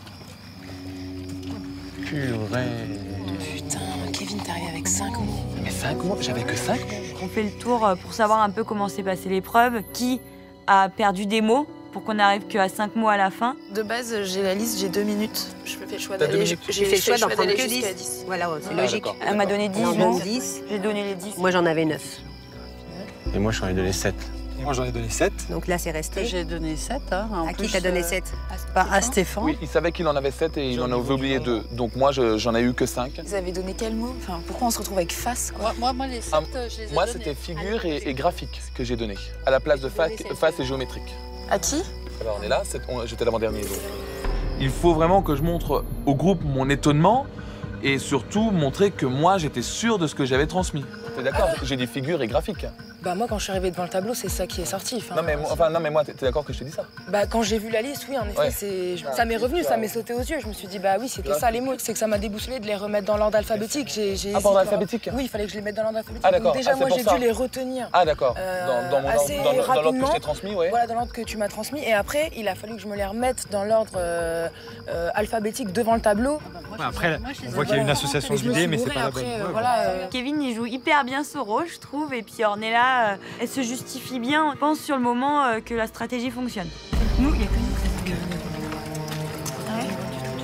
Speaker 7: Purée.
Speaker 13: Putain, Kevin, t'es arrivé avec cinq mots.
Speaker 7: Mais cinq mots? J'avais que cinq mots.
Speaker 8: On fait le tour pour savoir un peu comment s'est passée l'épreuve, qui a perdu des mots pour qu'on n'arrive qu'à cinq mots à la fin.
Speaker 18: De base, j'ai la liste, j'ai deux minutes. Je fais le choix
Speaker 10: T'as deux
Speaker 18: d'aller.
Speaker 10: minutes.
Speaker 18: J'ai
Speaker 10: fait le choix d'en prendre
Speaker 18: d'aller
Speaker 10: que
Speaker 18: jusqu'à
Speaker 10: dix.
Speaker 18: dix.
Speaker 10: Voilà, c'est
Speaker 18: Ah,
Speaker 10: logique.
Speaker 18: d'accord.
Speaker 8: Elle m'a donné dix.
Speaker 10: On en donne dix.
Speaker 8: J'ai donné les dix.
Speaker 10: Moi, j'en avais neuf.
Speaker 16: Et moi, j'en ai donné sept.
Speaker 17: Moi, j'en ai donné sept.
Speaker 10: Donc là, c'est resté.
Speaker 14: J'ai donné sept. Hein, en
Speaker 10: À qui
Speaker 14: plus,
Speaker 10: t'as donné
Speaker 14: euh,
Speaker 10: sept?
Speaker 14: Pas à Stéphane.
Speaker 11: Oui, il savait qu'il en avait sept et il en avait oublié deux. Donc moi, je- j'en ai eu que cinq.
Speaker 18: Vous avez donné quel mot? Enfin, pourquoi on se retrouve avec face, quoi?
Speaker 14: Moi, moi, moi, les sept,
Speaker 11: Ah,
Speaker 14: je les ai
Speaker 11: Moi,
Speaker 14: donnés.
Speaker 11: c'était figure et, et graphique que j'ai donné, à la place de fa- face et géométrique.
Speaker 18: À qui?
Speaker 11: Alors on est là, c'est- on- j'étais l'avant-dernier. donc. Il faut vraiment que je montre au groupe mon étonnement et surtout montrer que moi, j'étais sûr de ce que j'avais transmis. T'es d'accord? J'ai dit figure et graphique.
Speaker 13: Bah moi, quand je suis arrivée devant le tableau, c'est ça qui est sorti. Enfin,
Speaker 11: Non mais, moi- enfin, non, mais moi, t'es t'es d'accord que je t'ai dit ça?
Speaker 13: Bah quand j'ai vu la liste, oui, en effet,
Speaker 11: Ouais.
Speaker 13: c'est je-
Speaker 11: Ah,
Speaker 13: ça m'est revenu,
Speaker 11: tu
Speaker 13: ça
Speaker 11: as-
Speaker 13: m'est sauté aux yeux. Je me suis dit, bah oui, c'était ça les mots. C'est que ça m'a déboussolé de les remettre dans l'ordre alphabétique. J'ai, j'ai
Speaker 11: Ah,
Speaker 13: hésité.
Speaker 11: par ordre alphabétique?
Speaker 13: Oui, il fallait que je les mette dans l'ordre alphabétique.
Speaker 11: Ah,
Speaker 13: Donc
Speaker 11: d'accord.
Speaker 13: déjà,
Speaker 11: Ah, c'est
Speaker 13: moi,
Speaker 11: pour
Speaker 13: j'ai
Speaker 11: ça.
Speaker 13: dû les retenir.
Speaker 11: Ah d'accord,
Speaker 13: Euh,
Speaker 11: dans, dans, mon ordre-
Speaker 13: assez
Speaker 11: dans, le- dans l'ordre que je
Speaker 13: rapidement.
Speaker 11: t'ai transmis, ouais.
Speaker 13: Voilà, dans l'ordre que tu m'as transmis. Et après, il a fallu que je me les remette dans l'ordre euh, euh, alphabétique devant le tableau.
Speaker 17: Après, on voit qu'il y a une association
Speaker 13: Et je me
Speaker 17: d'idées,
Speaker 13: suis
Speaker 17: mais c'est
Speaker 13: bourrée
Speaker 17: pas la
Speaker 13: après,
Speaker 17: bonne.
Speaker 13: euh,
Speaker 17: Ouais,
Speaker 13: voilà, euh,
Speaker 8: Kevin, il joue hyper bien ce rôle, je trouve. Et puis Ornella, euh, elle se justifie bien. On pense sur le moment euh, que la stratégie fonctionne. Nous, il y a que nous qui
Speaker 18: Ah ouais?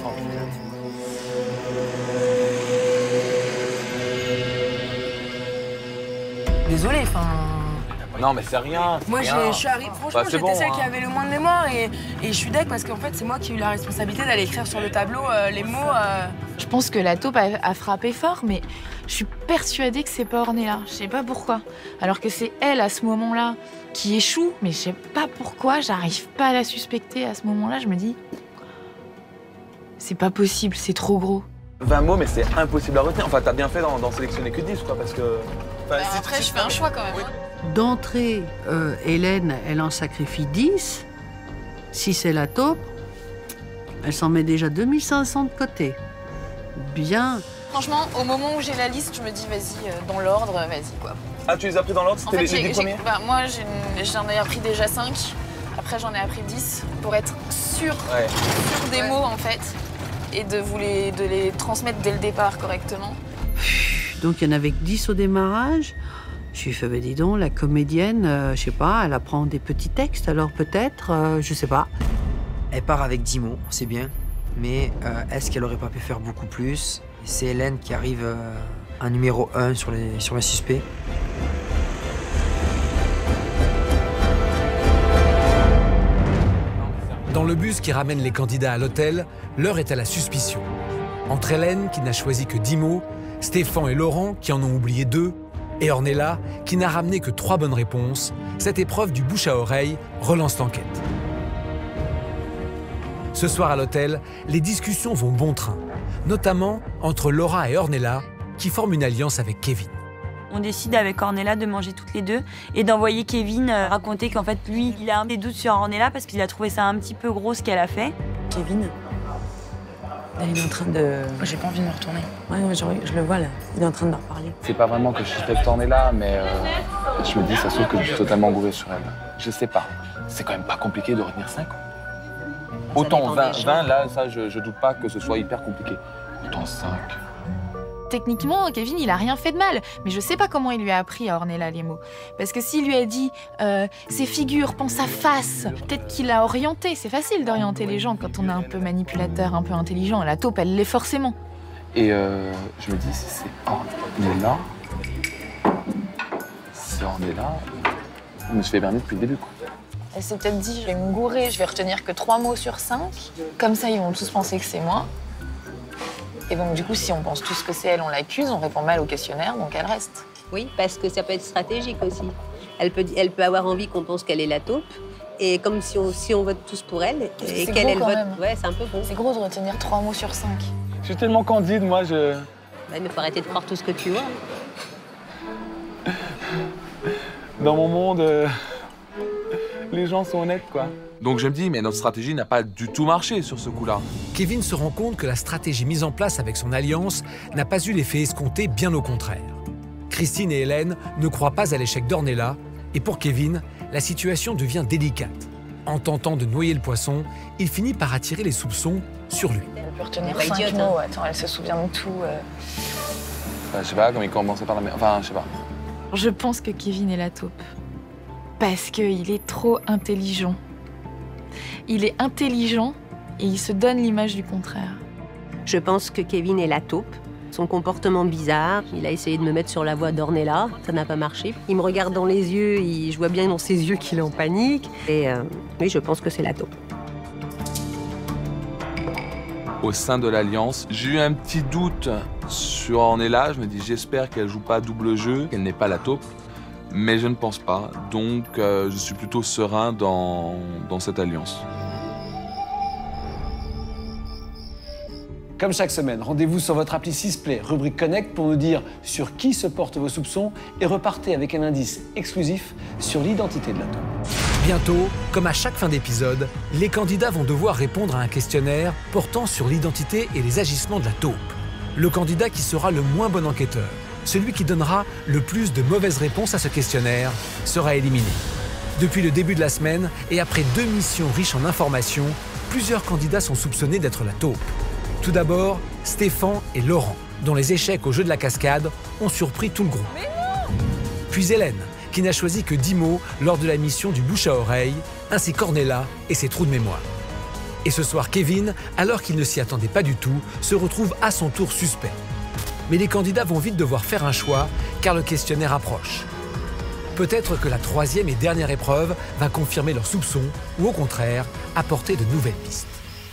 Speaker 13: Désolée, enfin.
Speaker 11: Non mais c'est rien.
Speaker 13: Moi,
Speaker 11: rien.
Speaker 13: j'ai- je suis arrivée, franchement,
Speaker 11: Bah, c'est
Speaker 13: j'étais
Speaker 11: bon,
Speaker 13: celle
Speaker 11: hein.
Speaker 13: qui avait le moins de mémoire et, et je suis deck parce qu'en fait, c'est moi qui ai eu la responsabilité d'aller écrire sur le tableau euh, les mots. euh.
Speaker 9: Je pense que la taupe a, a frappé fort, mais je suis persuadée que c'est pas Ornella. Je sais pas pourquoi. Alors que c'est elle, à ce moment-là, qui échoue, mais je sais pas pourquoi, j'arrive pas à la suspecter. À ce moment-là, je me dis, c'est pas possible, c'est trop gros.
Speaker 11: vingt mots, mais c'est impossible à retenir. Enfin, t'as bien fait d'en d'en sélectionner que dix, quoi, parce que... Enfin, si-
Speaker 18: Après,
Speaker 11: si-
Speaker 18: je fais un choix quand même. hein.
Speaker 14: D'entrée, euh, Hélène, elle en sacrifie dix. Si c'est la taupe, elle s'en met déjà deux mille cinq cents de côté. Bien.
Speaker 18: Franchement, au moment où j'ai la liste, je me dis, vas-y, euh, dans l'ordre, vas-y, quoi.
Speaker 11: Ah, tu les as pris dans l'ordre?
Speaker 18: En
Speaker 11: C'était
Speaker 18: fait,
Speaker 11: les, les
Speaker 18: j'ai-
Speaker 11: dix
Speaker 18: j'ai-
Speaker 11: premiers?
Speaker 18: bah, moi, j'ai- j'en ai appris déjà cinq. Après, j'en ai appris dix pour être sûre,
Speaker 11: Ouais.
Speaker 18: sûre des mots, en fait, et de, vous les, de les transmettre dès le départ correctement.
Speaker 14: Donc il y en avait que dix au démarrage. Je lui ai fait, ben dis donc, la comédienne, euh, je sais pas, elle apprend des petits textes, alors peut-être, euh, je sais pas.
Speaker 15: Elle part avec dix mots, c'est bien. Mais euh, est-ce qu'elle aurait pas pu faire beaucoup plus? C'est Hélène qui arrive euh, en numéro un sur les, sur les suspects.
Speaker 2: Dans le bus qui ramène les candidats à l'hôtel, l'heure est à la suspicion. Entre Hélène, qui n'a choisi que dix mots, Stéphane et Laurent, qui en ont oublié deux, et Ornella, qui n'a ramené que trois bonnes réponses, cette épreuve du bouche à oreille relance l'enquête. Ce soir à l'hôtel, les discussions vont bon train, notamment entre Laura et Ornella, qui forment une alliance avec Kevin.
Speaker 8: On décide avec Ornella de manger toutes les deux et d'envoyer Kevin euh, raconter qu'en fait, lui, il a un des doutes sur Ornella parce qu'il a trouvé ça un petit peu gros ce qu'elle a fait. Kevin,
Speaker 13: Elle est en train de. J'ai pas envie de me retourner. Ouais, ouais, je, je le vois là. Il est en train de leur parler.
Speaker 11: C'est pas vraiment que je suspecte Ornella, mais euh, je me dis, ça se trouve que je suis totalement bourré sur elle. Je sais pas. C'est quand même pas compliqué de retenir cinq. Autant vingt, vingt, là, ça, je, je doute pas que ce soit hyper compliqué. Autant cinq.
Speaker 9: Techniquement, Kevin, il a rien fait de mal, mais je sais pas comment il lui a appris à Ornella les mots. Parce que s'il lui a dit euh, ses figures, pense à face, peut-être qu'il a orienté. C'est facile d'orienter les gens quand on est un peu manipulateur, un peu intelligent. La taupe, elle l'est forcément.
Speaker 11: Et euh, je me dis, si c'est Ornella, c'est Ornella, je me suis fait berner depuis le début, quoi.
Speaker 18: Elle s'est peut-être dit, je vais me gourer, je vais retenir que trois mots sur cinq. Comme ça, ils vont tous penser que c'est moi. Et donc, du coup, si on pense tous que c'est elle, on l'accuse, on répond mal au questionnaire, donc elle reste.
Speaker 10: Oui, parce que ça peut être stratégique aussi. Elle peut, elle peut avoir envie qu'on pense qu'elle est la taupe. Et comme si on, si on vote tous pour elle, et
Speaker 18: C'est
Speaker 10: qu'elle
Speaker 18: gros
Speaker 10: elle
Speaker 18: quand
Speaker 10: vote.
Speaker 18: même.
Speaker 10: Ouais, c'est un peu bon.
Speaker 18: C'est gros de retenir trois mots sur cinq.
Speaker 11: Je suis tellement candide, moi, je...
Speaker 10: Ouais, mais faut arrêter de croire tout ce que tu vois.
Speaker 11: Dans mon monde, euh, Les gens sont honnêtes, quoi. Donc je me dis, mais notre stratégie n'a pas du tout marché sur ce coup-là.
Speaker 2: Kevin se rend compte que la stratégie mise en place avec son alliance n'a pas eu l'effet escompté, bien au contraire. Christine et Hélène ne croient pas à l'échec d'Ornella, et pour Kevin, la situation devient délicate. En tentant de noyer le poisson, il finit par attirer les soupçons sur lui.
Speaker 18: Elle peut retenir
Speaker 10: Pas
Speaker 18: cinq
Speaker 10: idiote,
Speaker 18: mots,
Speaker 10: hein.
Speaker 18: attends, elle se souvient de tout. euh.
Speaker 11: Enfin, je sais pas, comme il commençait par la mer. Enfin, je sais pas.
Speaker 9: Je pense que Kevin est la taupe. Parce qu'il est trop intelligent. Il est intelligent et il se donne l'image du contraire.
Speaker 10: Je pense que Kevin est la taupe. Son comportement bizarre, il a essayé de me mettre sur la voie d'Ornella, ça n'a pas marché. Il me regarde dans les yeux, et je vois bien dans ses yeux qu'il est en panique. Et euh, oui, je pense que c'est la taupe.
Speaker 11: Au sein de l'Alliance, j'ai eu un petit doute sur Ornella. Je me dis, j'espère qu'elle joue pas double jeu, qu'elle n'est pas la taupe. Mais je ne pense pas. Donc, euh, je suis plutôt serein dans, dans cette alliance.
Speaker 1: Comme chaque semaine, rendez-vous sur votre appli Sisplay, rubrique Connect, pour nous dire sur qui se portent vos soupçons et repartez avec un indice exclusif sur l'identité de la taupe.
Speaker 2: Bientôt, comme à chaque fin d'épisode, les candidats vont devoir répondre à un questionnaire portant sur l'identité et les agissements de la taupe. Le candidat qui sera le moins bon enquêteur, celui qui donnera le plus de mauvaises réponses à ce questionnaire, sera éliminé. Depuis le début de la semaine, et après deux missions riches en informations, plusieurs candidats sont soupçonnés d'être la taupe. Tout d'abord, Stéphane et Laurent, dont les échecs au jeu de la cascade ont surpris tout le groupe. Puis Hélène, qui n'a choisi que dix mots lors de la mission du bouche à oreille, ainsi qu'Ornella et ses trous de mémoire. Et ce soir, Kevin, alors qu'il ne s'y attendait pas du tout, se retrouve à son tour suspect. Mais les candidats vont vite devoir faire un choix, car le questionnaire approche. Peut-être que la troisième et dernière épreuve va confirmer leurs soupçons, ou au contraire, apporter de nouvelles pistes.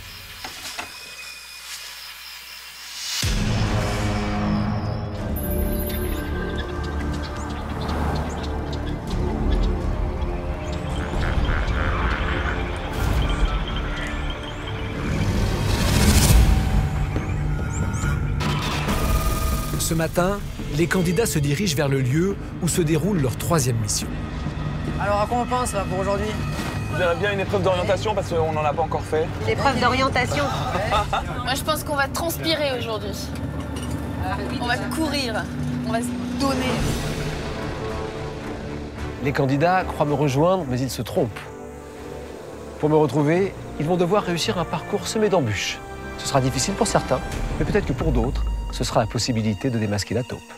Speaker 2: Ce matin, les candidats se dirigent vers le lieu où se déroule leur troisième mission.
Speaker 15: Alors, à quoi on pense là, pour aujourd'hui?
Speaker 11: J'aimerais bien une épreuve d'orientation parce qu'on n'en a pas encore fait.
Speaker 10: L'épreuve d'orientation.
Speaker 18: Moi, je pense qu'on va transpirer aujourd'hui. On va courir, on va se donner.
Speaker 1: Les candidats croient me rejoindre, mais ils se trompent. Pour me retrouver, ils vont devoir réussir un parcours semé d'embûches. Ce sera difficile pour certains, mais peut-être que pour d'autres, ce sera la possibilité de démasquer la taupe.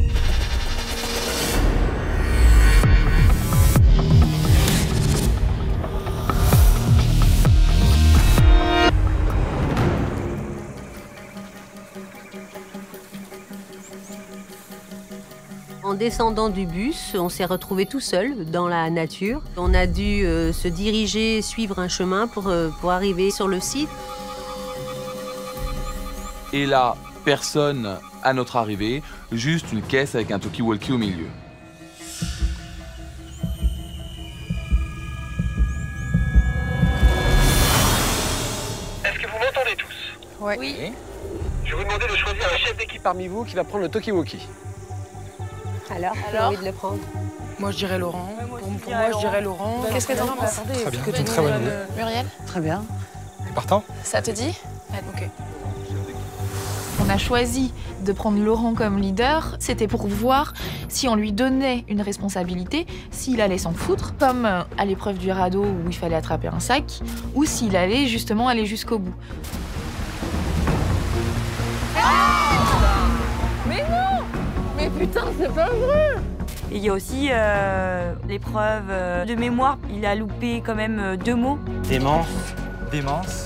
Speaker 10: En descendant du bus, on s'est retrouvés tout seul dans la nature. On a dû euh, se diriger, suivre un chemin pour, euh, pour arriver sur le site.
Speaker 11: Et là, personne à notre arrivée, juste une caisse avec un talkie-walkie au milieu.
Speaker 1: Est-ce que vous m'entendez tous?
Speaker 18: Ouais. Oui.
Speaker 1: Je vais vous demander de choisir un chef d'équipe parmi vous qui va prendre le talkie-walkie.
Speaker 10: Alors, j'ai
Speaker 18: Alors
Speaker 10: envie de le prendre.
Speaker 13: Moi, je dirais Laurent. Pour, pour moi, je dirais Laurent.
Speaker 18: Qu'est-ce que t'en penses?
Speaker 17: Très bien,
Speaker 13: Que
Speaker 17: une
Speaker 13: tout
Speaker 17: très
Speaker 13: le
Speaker 17: bonne
Speaker 13: monde,
Speaker 17: idée.
Speaker 13: euh,
Speaker 18: Muriel,
Speaker 14: Très bien.
Speaker 17: Et partant?
Speaker 18: ça te dit?
Speaker 13: Ok.
Speaker 9: On a choisi de prendre Laurent comme leader, c'était pour voir si on lui donnait une responsabilité, s'il allait s'en foutre, comme euh, à l'épreuve du radeau où il fallait attraper un sac, ou s'il allait justement aller jusqu'au bout.
Speaker 18: Mais non! Mais putain, c'est pas vrai!
Speaker 8: Et il y a aussi euh, l'épreuve euh, de mémoire. Il a loupé quand même euh, deux mots.
Speaker 16: Démence.
Speaker 17: Démence.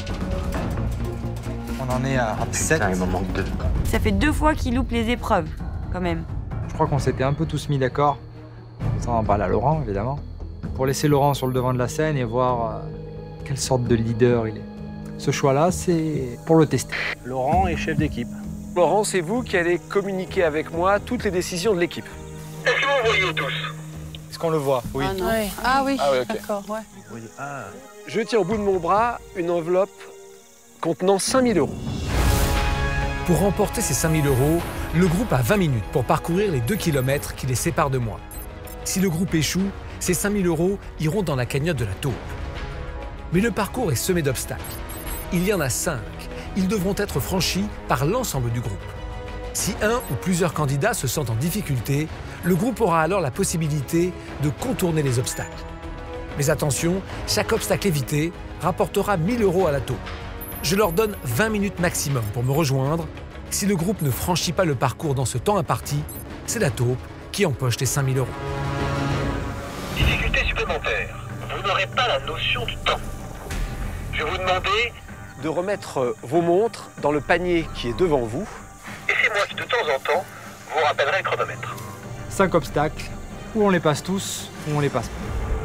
Speaker 17: On en est à sept.
Speaker 16: Putain, il m'en manque deux.
Speaker 8: Ça fait deux fois qu'il loupe les épreuves, quand même.
Speaker 3: Je crois qu'on s'était un peu tous mis d'accord, sans parler à Laurent évidemment, pour laisser Laurent sur le devant de la scène et voir euh, quelle sorte de leader il est. Ce choix-là, c'est pour le tester.
Speaker 16: Laurent est chef d'équipe.
Speaker 1: Laurent, c'est vous qui allez communiquer avec moi toutes les décisions de l'équipe. Est-ce que vous voyez tous?
Speaker 17: Est-ce qu'on le voit? Oui.
Speaker 18: Ah, non.
Speaker 9: Ouais.
Speaker 14: Ah oui,
Speaker 11: Ah oui, ok.
Speaker 14: d'accord, ouais.
Speaker 16: Oui. Ah.
Speaker 1: Je tiens au bout de mon bras une enveloppe contenant cinq mille euros.
Speaker 2: Pour remporter ces cinq mille euros, le groupe a vingt minutes pour parcourir les deux kilomètres qui les séparent de moi. Si le groupe échoue, ces cinq mille euros iront dans la cagnotte de la taupe. Mais le parcours est semé d'obstacles. Il y en a cinq. Ils devront être franchis par l'ensemble du groupe. Si un ou plusieurs candidats se sentent en difficulté, le groupe aura alors la possibilité de contourner les obstacles. Mais attention, chaque obstacle évité rapportera mille euros à la taupe. Je leur donne vingt minutes maximum pour me rejoindre. Si le groupe ne franchit pas le parcours dans ce temps imparti, c'est la taupe qui empoche les cinq mille euros.
Speaker 1: Difficulté supplémentaire. Vous n'aurez pas la notion du temps. Je vais vous demander de remettre vos montres dans le panier qui est devant vous. Et c'est moi qui, de temps en temps, vous rappellerai le chronomètre.
Speaker 3: Cinq obstacles, ou on les passe tous, ou on les passe pas.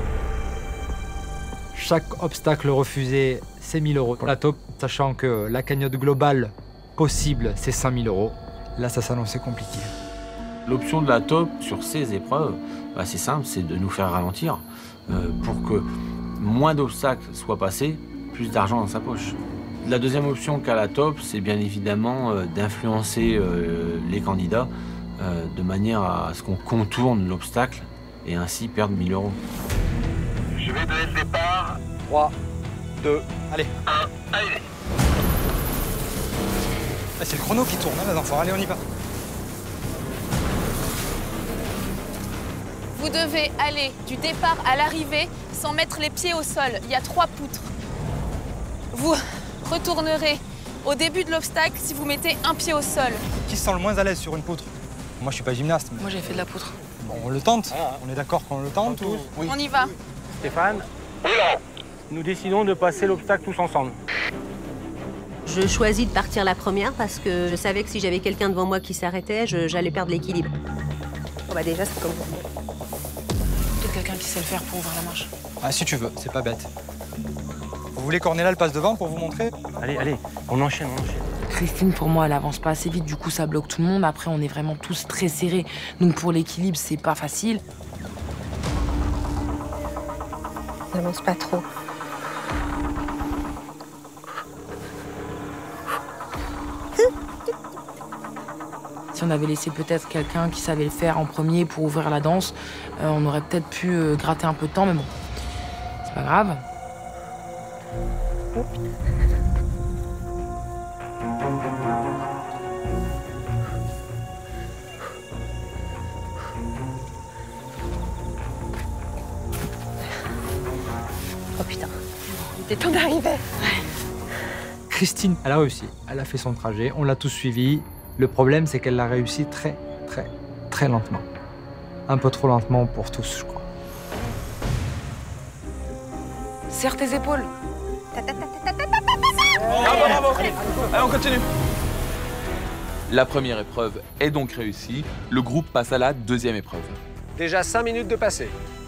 Speaker 3: Chaque obstacle refusé, c'est mille euros pour la taupe, sachant que la cagnotte globale possible, c'est cinq mille euros. Là, ça s'annonçait compliqué.
Speaker 6: L'option de la taupe sur ces épreuves, bah, c'est simple, c'est de nous faire ralentir euh, pour que moins d'obstacles soient passés, plus d'argent dans sa poche. La deuxième option qu'a la taupe, c'est bien évidemment euh, d'influencer euh, les candidats euh, de manière à ce qu'on contourne l'obstacle et ainsi perdre mille euros.
Speaker 1: Je vais donner le départ. trois, deux,
Speaker 17: allez.
Speaker 1: un, allez.
Speaker 17: Ah, c'est le chrono qui tourne, hein, les enfants. Allez, on y va.
Speaker 18: Vous devez aller du départ à l'arrivée sans mettre les pieds au sol. Il y a trois poutres. Vous retournerez au début de l'obstacle si vous mettez un pied au sol.
Speaker 17: Qui se sent le moins à l'aise sur une poutre? Moi, je suis pas gymnaste. Mais...
Speaker 13: Moi, j'ai fait de la poutre.
Speaker 17: Bon, on le tente. On est d'accord qu'on le tente ou...
Speaker 18: Oui. On y va.
Speaker 16: Stéphane, nous décidons de passer l'obstacle tous ensemble.
Speaker 10: Je choisis de partir la première parce que je savais que si j'avais quelqu'un devant moi qui s'arrêtait, j'allais perdre l'équilibre. Bon bah déjà, c'est comme ça.
Speaker 13: Peut-être quelqu'un qui sait le faire pour ouvrir la marche.
Speaker 17: Ah, si tu veux, c'est pas bête. Vous voulez qu'Ornella le passe devant pour vous montrer?
Speaker 16: Allez, allez, on enchaîne, on enchaîne.
Speaker 13: Christine, pour moi, elle avance pas assez vite, du coup, ça bloque tout le monde. Après, on est vraiment tous très serrés. Donc, pour l'équilibre, c'est pas facile.
Speaker 10: N'avance pas trop.
Speaker 13: Si on avait laissé peut-être quelqu'un qui savait le faire en premier pour ouvrir la danse, euh, on aurait peut-être pu euh, gratter un peu de temps, mais bon, c'est pas grave.
Speaker 10: Oh. Oh putain, il était temps d'arriver.
Speaker 3: Christine, elle a réussi. Elle a fait son trajet, on l'a tous suivi. Le problème, c'est qu'elle l'a réussi très, très, très lentement. Un peu trop lentement pour tous, je crois.
Speaker 13: Serre tes épaules.
Speaker 7: Bravo, bravo. Allez, on continue. La première épreuve est donc réussie. Le groupe passe à la deuxième épreuve.
Speaker 1: Déjà cinq minutes de passé.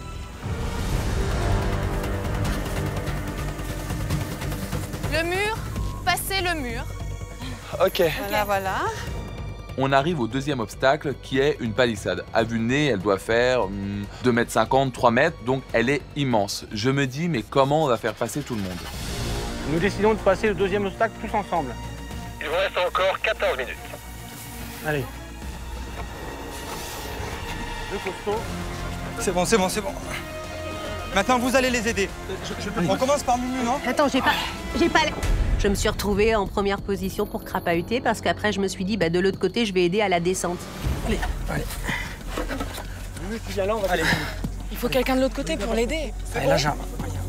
Speaker 18: Le mur, passez le mur.
Speaker 1: Ok.
Speaker 18: Voilà, voilà.
Speaker 7: On arrive au deuxième obstacle qui est une palissade. À vue de nez, elle doit faire hmm, deux mètres cinquante, trois mètres, donc elle est immense. Je me dis, mais comment on va faire passer tout le monde?
Speaker 16: Nous décidons de passer le deuxième obstacle tous ensemble.
Speaker 1: Il vous reste encore quatorze minutes.
Speaker 16: Allez. Deux costauds.
Speaker 17: C'est bon, c'est bon, c'est bon. Maintenant, vous allez les aider. Je, je peux... On commence par Mumu, non?
Speaker 10: Attends, j'ai pas... J'ai pas... Je me suis retrouvée en première position pour crapahuter parce qu'après, je me suis dit, bah, de l'autre côté, je vais aider à la descente.
Speaker 17: Allez, allez.
Speaker 16: Mumu, tu viens là, on va...
Speaker 17: Allez.
Speaker 13: Il faut quelqu'un de l'autre côté pour l'aider.
Speaker 17: Allez, là, j'ai un...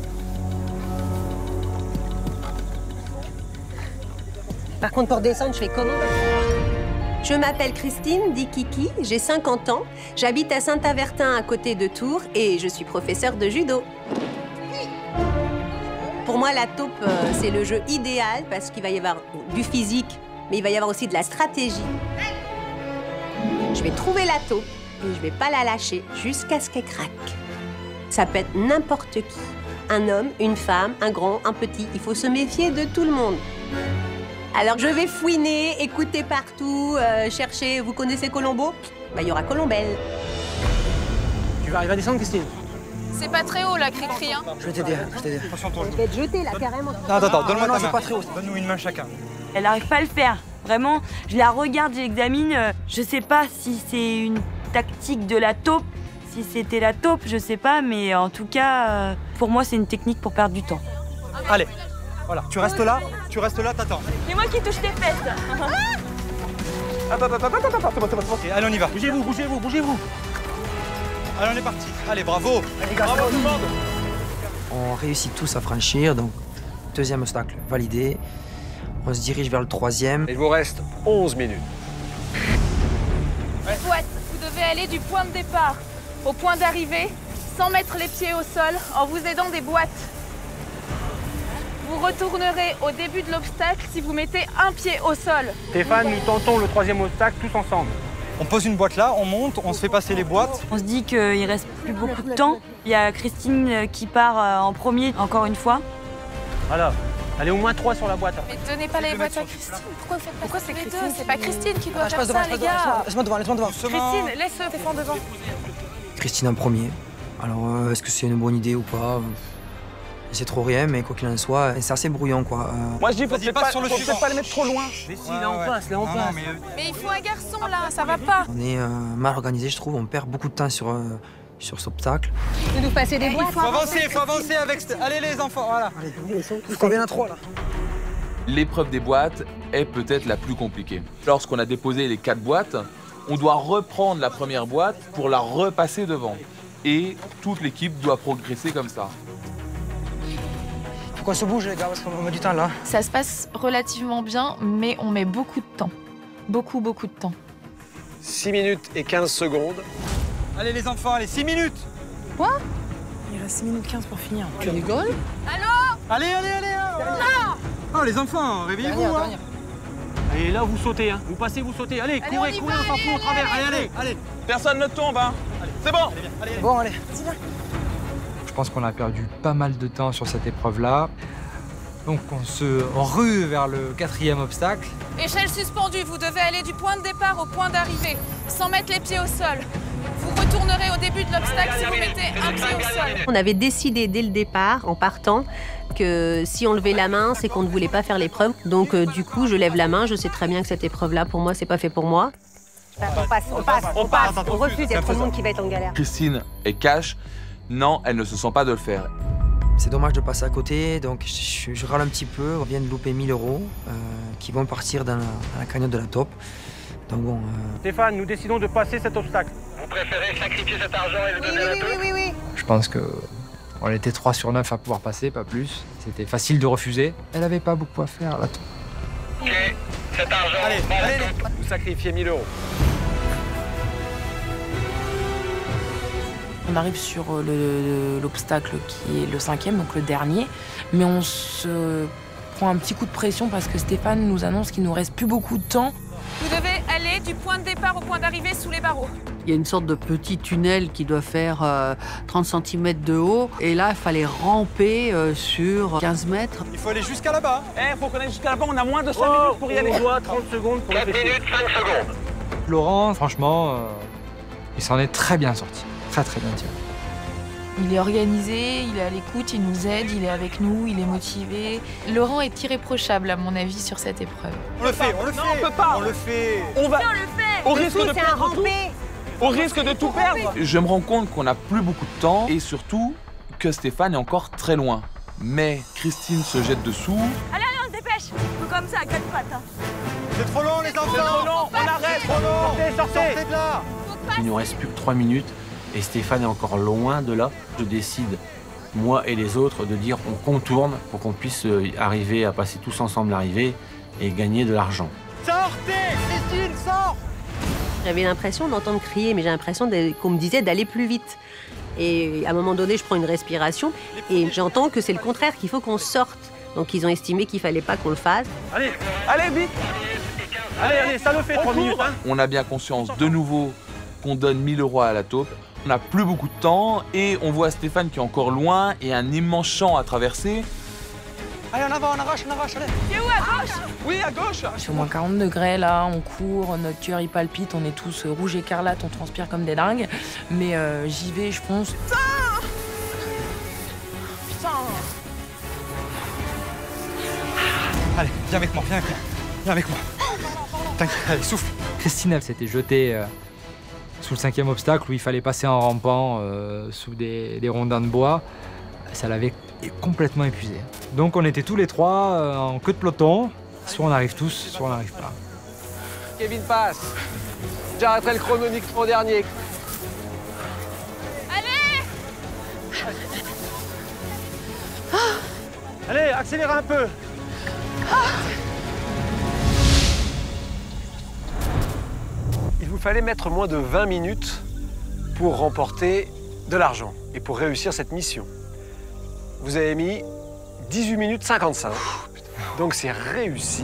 Speaker 10: Par contre, pour descendre, je fais comment? Je m'appelle Christine, dit Kiki, j'ai cinquante ans, j'habite à Saint-Avertin à côté de Tours et je suis professeure de judo. Pour moi, la taupe, c'est le jeu idéal parce qu'il va y avoir du physique, mais il va y avoir aussi de la stratégie. Je vais trouver la taupe et je vais pas la lâcher jusqu'à ce qu'elle craque. Ça peut être n'importe qui. Un homme, une femme, un grand, un petit. Il faut se méfier de tout le monde. Alors je vais fouiner, écouter partout, euh, chercher... Vous connaissez Colombo? Bah, il y aura Colombelle.
Speaker 16: Tu vas arriver à descendre, Christine?
Speaker 18: C'est pas très haut, là, Cri-Cri, hein.
Speaker 17: Je vais t'aider, je vais t'aider. Attention, toi.
Speaker 10: Je vais être jetée, là, carrément.
Speaker 17: Non, attends, attends, donne-moi ta main.
Speaker 16: Pas très haut.
Speaker 17: Donne-nous une main chacun.
Speaker 8: Elle n'arrive pas à le faire. Vraiment, je la regarde, je l'examine. Je sais pas si c'est une tactique de la taupe, Si c'était la taupe, je sais pas, mais en tout cas, euh, pour moi, c'est une technique pour perdre du temps.
Speaker 17: Allez, voilà, tu restes là, tu restes là, t'attends.
Speaker 8: C'est moi qui touche tes fesses.
Speaker 17: Hop, hop, hop, hop, hop, hop, hop, hop. Ok, allez, on y va.
Speaker 16: Bougez-vous, bougez-vous, bougez-vous.
Speaker 17: Allez, on est parti. Allez, bravo.
Speaker 16: Allez, bravo tout le monde.
Speaker 15: On réussit tous à franchir, donc deuxième obstacle validé. On se dirige vers le troisième.
Speaker 1: Il vous reste onze minutes.
Speaker 18: Boîte, vous devez aller du point de départ au point d'arrivée sans mettre les pieds au sol en vous aidant des boîtes. Vous retournerez au début de l'obstacle si vous mettez un pied au sol.
Speaker 16: Stéphane, nous tentons le troisième obstacle tous ensemble.
Speaker 17: On pose une boîte là, on monte, on se fait passer les boîtes.
Speaker 8: On se dit qu'il reste plus beaucoup de temps. Il y a Christine qui part en premier, encore une fois.
Speaker 16: Voilà. Allez, au moins trois sur la boîte.
Speaker 18: Mais donnez pas les boîtes à Christine. Pourquoi vous faites Pourquoi c'est Christine C'est pas Christine qui doit
Speaker 15: Ah, je
Speaker 18: faire
Speaker 15: passe devant,
Speaker 18: ça,
Speaker 15: je
Speaker 18: les
Speaker 15: passe devant,
Speaker 18: gars.
Speaker 15: laisse-moi devant, laisse-moi devant.
Speaker 18: Christine, laisse Stéphane devant.
Speaker 15: Christine en premier. Alors, euh, est-ce que c'est une bonne idée ou pas? C'est trop rien, mais quoi qu'il en soit, c'est assez brouillon, quoi. Euh...
Speaker 16: Moi, je dis, faut peut-être pas,
Speaker 17: sur le
Speaker 16: faut peut-être pas les mettre trop loin. Mais si,
Speaker 17: Ouais,
Speaker 16: là, on
Speaker 17: ouais.
Speaker 16: passe, là, on
Speaker 17: Non,
Speaker 16: passe.
Speaker 17: non, mais, euh,
Speaker 18: Mais il faut un garçon, là, ça va pas.
Speaker 15: On est euh, mal organisé, je trouve. On perd beaucoup de temps sur, euh, sur cet obstacle.
Speaker 10: De nous passer des boîtes.
Speaker 17: faut avancer, il faut avancer avec... Allez, les enfants, voilà. Allez, combien à trois, là?
Speaker 11: L'épreuve des boîtes est peut-être la plus compliquée. Lorsqu'on a déposé les quatre boîtes, on doit reprendre la première boîte pour la repasser devant. Et toute l'équipe doit progresser comme ça.
Speaker 15: Faut qu'on se bouge, les gars, parce qu'on met du temps, là.
Speaker 9: Ça se passe relativement bien, mais on met beaucoup de temps. Beaucoup, beaucoup de temps.
Speaker 1: six minutes et quinze secondes.
Speaker 17: Allez, les enfants, allez, six minutes.
Speaker 9: Quoi?
Speaker 13: Il reste six minutes quinze pour finir.
Speaker 9: Tu rigoles?
Speaker 18: Allô?
Speaker 17: Allez, allez, allez.
Speaker 18: Non.
Speaker 17: Oh, les enfants, réveillez-vous. Hein.
Speaker 16: Allez, là, vous sautez, hein. Vous passez, vous sautez. Allez,
Speaker 18: Allez,
Speaker 16: courez,
Speaker 18: on y
Speaker 16: courez,
Speaker 18: va,
Speaker 16: on s'en
Speaker 18: allez,
Speaker 16: fout, on travers.
Speaker 18: allez,
Speaker 16: Allez, allez.
Speaker 17: Allez,
Speaker 11: Personne ne tombe, hein. C'est bon.
Speaker 17: allez.
Speaker 15: Bon, allez.
Speaker 3: Je pense qu'on a perdu pas mal de temps sur cette épreuve-là. Donc on se rue vers le quatrième obstacle.
Speaker 18: Échelle suspendue, vous devez aller du point de départ au point d'arrivée sans mettre les pieds au sol. Vous retournerez au début de l'obstacle si vous mettez un pied au sol.
Speaker 10: On avait décidé dès le départ, en partant, que si on levait la main, c'est qu'on ne voulait pas faire l'épreuve. Donc euh, du coup, je lève la main, je sais très bien que cette épreuve-là, pour moi, c'est pas fait pour moi. On passe, on passe, on passe, on refuse, il y a trop de monde qui va être en galère.
Speaker 11: Christine et Cash, non, elle ne se sent pas de le faire.
Speaker 15: C'est dommage de passer à côté, donc je, je râle un petit peu. On vient de louper mille euros euh, qui vont partir dans la, dans la cagnotte de la taupe. Donc bon... Euh...
Speaker 16: Stéphane, nous décidons de passer cet obstacle.
Speaker 20: Vous préférez sacrifier cet argent et le
Speaker 18: Oui,
Speaker 20: donner à la
Speaker 18: oui,
Speaker 20: taupe?
Speaker 18: oui, oui, oui.
Speaker 3: Je pense que on était trois sur neuf à pouvoir passer, pas plus. C'était facile de refuser. Elle avait pas beaucoup à faire, la taupe.
Speaker 20: Ok, cet argent
Speaker 17: Allez,
Speaker 20: va à la
Speaker 17: allez,
Speaker 20: taupe.
Speaker 1: Vous sacrifiez mille euros.
Speaker 13: On arrive sur le- l'obstacle qui est le cinquième, donc le dernier, mais on se prend un petit coup de pression parce que Stéphane nous annonce qu'il nous reste plus beaucoup de temps.
Speaker 18: Vous devez aller du point de départ au point d'arrivée sous les barreaux.
Speaker 14: Il y a une sorte de petit tunnel qui doit faire euh, trente centimètres de haut. Et là, il fallait ramper euh, sur quinze mètres.
Speaker 17: Il faut aller jusqu'à là-bas.
Speaker 16: Eh, faut qu'on aille jusqu'à là-bas, on a moins de cinq minutes pour y aller. On doit trente secondes pour
Speaker 20: quatre
Speaker 16: réfléchir.
Speaker 20: minutes, cinq secondes.
Speaker 3: Laurent, franchement, euh, il s'en est très bien sorti. Très très bien tiré.
Speaker 9: Il est organisé, il est à l'écoute, il nous aide, il est avec nous, il est motivé. Laurent est irréprochable, à mon avis, sur cette épreuve.
Speaker 17: On le fait, on le fait.
Speaker 16: Non, on peut pas.
Speaker 17: On le fait.
Speaker 16: On va.
Speaker 18: On le fait.
Speaker 16: Au risque de perdre tout. Au risque de tout perdre.
Speaker 11: Je me rends compte qu'on n'a plus beaucoup de temps et surtout que Stéphane est encore très loin. Mais Christine se jette dessous.
Speaker 8: Allez, allez, on se dépêche. Faut comme ça, à quatre pattes. Hein.
Speaker 17: C'est trop long, les enfants.
Speaker 16: C'est trop long, on arrête.
Speaker 17: Trop long.
Speaker 16: Sortez, sortez.
Speaker 17: Sortez de là.
Speaker 6: Il nous reste plus que trois minutes et Stéphane est encore loin de là. Je décide, moi et les autres, de dire on contourne pour qu'on puisse euh, arriver à passer tous ensemble l'arrivée et gagner de l'argent.
Speaker 17: Sortez, Christine, sors.
Speaker 10: J'avais l'impression d'entendre crier, mais j'ai l'impression de- qu'on me disait d'aller plus vite. Et à un moment donné, je prends une respiration et j'entends que c'est le contraire, qu'il faut qu'on sorte. Donc ils ont estimé qu'il fallait pas qu'on le fasse.
Speaker 16: Allez, allez, vite. Allez, allez, ça le fait, trois minutes. Hein.
Speaker 11: On a bien conscience de nouveau qu'on donne mille euros à la taupe. On n'a plus beaucoup de temps et on voit Stéphane qui est encore loin et un immense champ à traverser.
Speaker 17: Allez, en avant, on arrache, on arrache, allez.
Speaker 18: C'est où, à gauche?
Speaker 16: Oui, à gauche.
Speaker 13: C'est au moins quarante degrés là, on court, notre cœur il palpite, on est tous euh, rouges écarlates, on transpire comme des dingues. Mais euh, j'y vais, je fonce.
Speaker 18: Putain.
Speaker 17: Allez, viens avec moi, viens avec moi. Viens avec moi. T'inquiète, allez, souffle.
Speaker 3: Christine, elle s'était jetée euh, Sous le cinquième obstacle, où il fallait passer en rampant euh, sous des, des rondins de bois, ça l'avait complètement épuisé. Donc on était tous les trois euh, en queue de peloton. Soit on arrive tous, soit on n'arrive pas.
Speaker 1: Kevin passe. J'arrêterai le chrono uniquement au dernier.
Speaker 12: Allez
Speaker 1: Allez, accélérez un peu. Il vous fallait mettre moins de vingt minutes pour remporter de l'argent et pour réussir cette mission. Vous avez mis dix-huit minutes cinquante-cinq. Donc c'est réussi.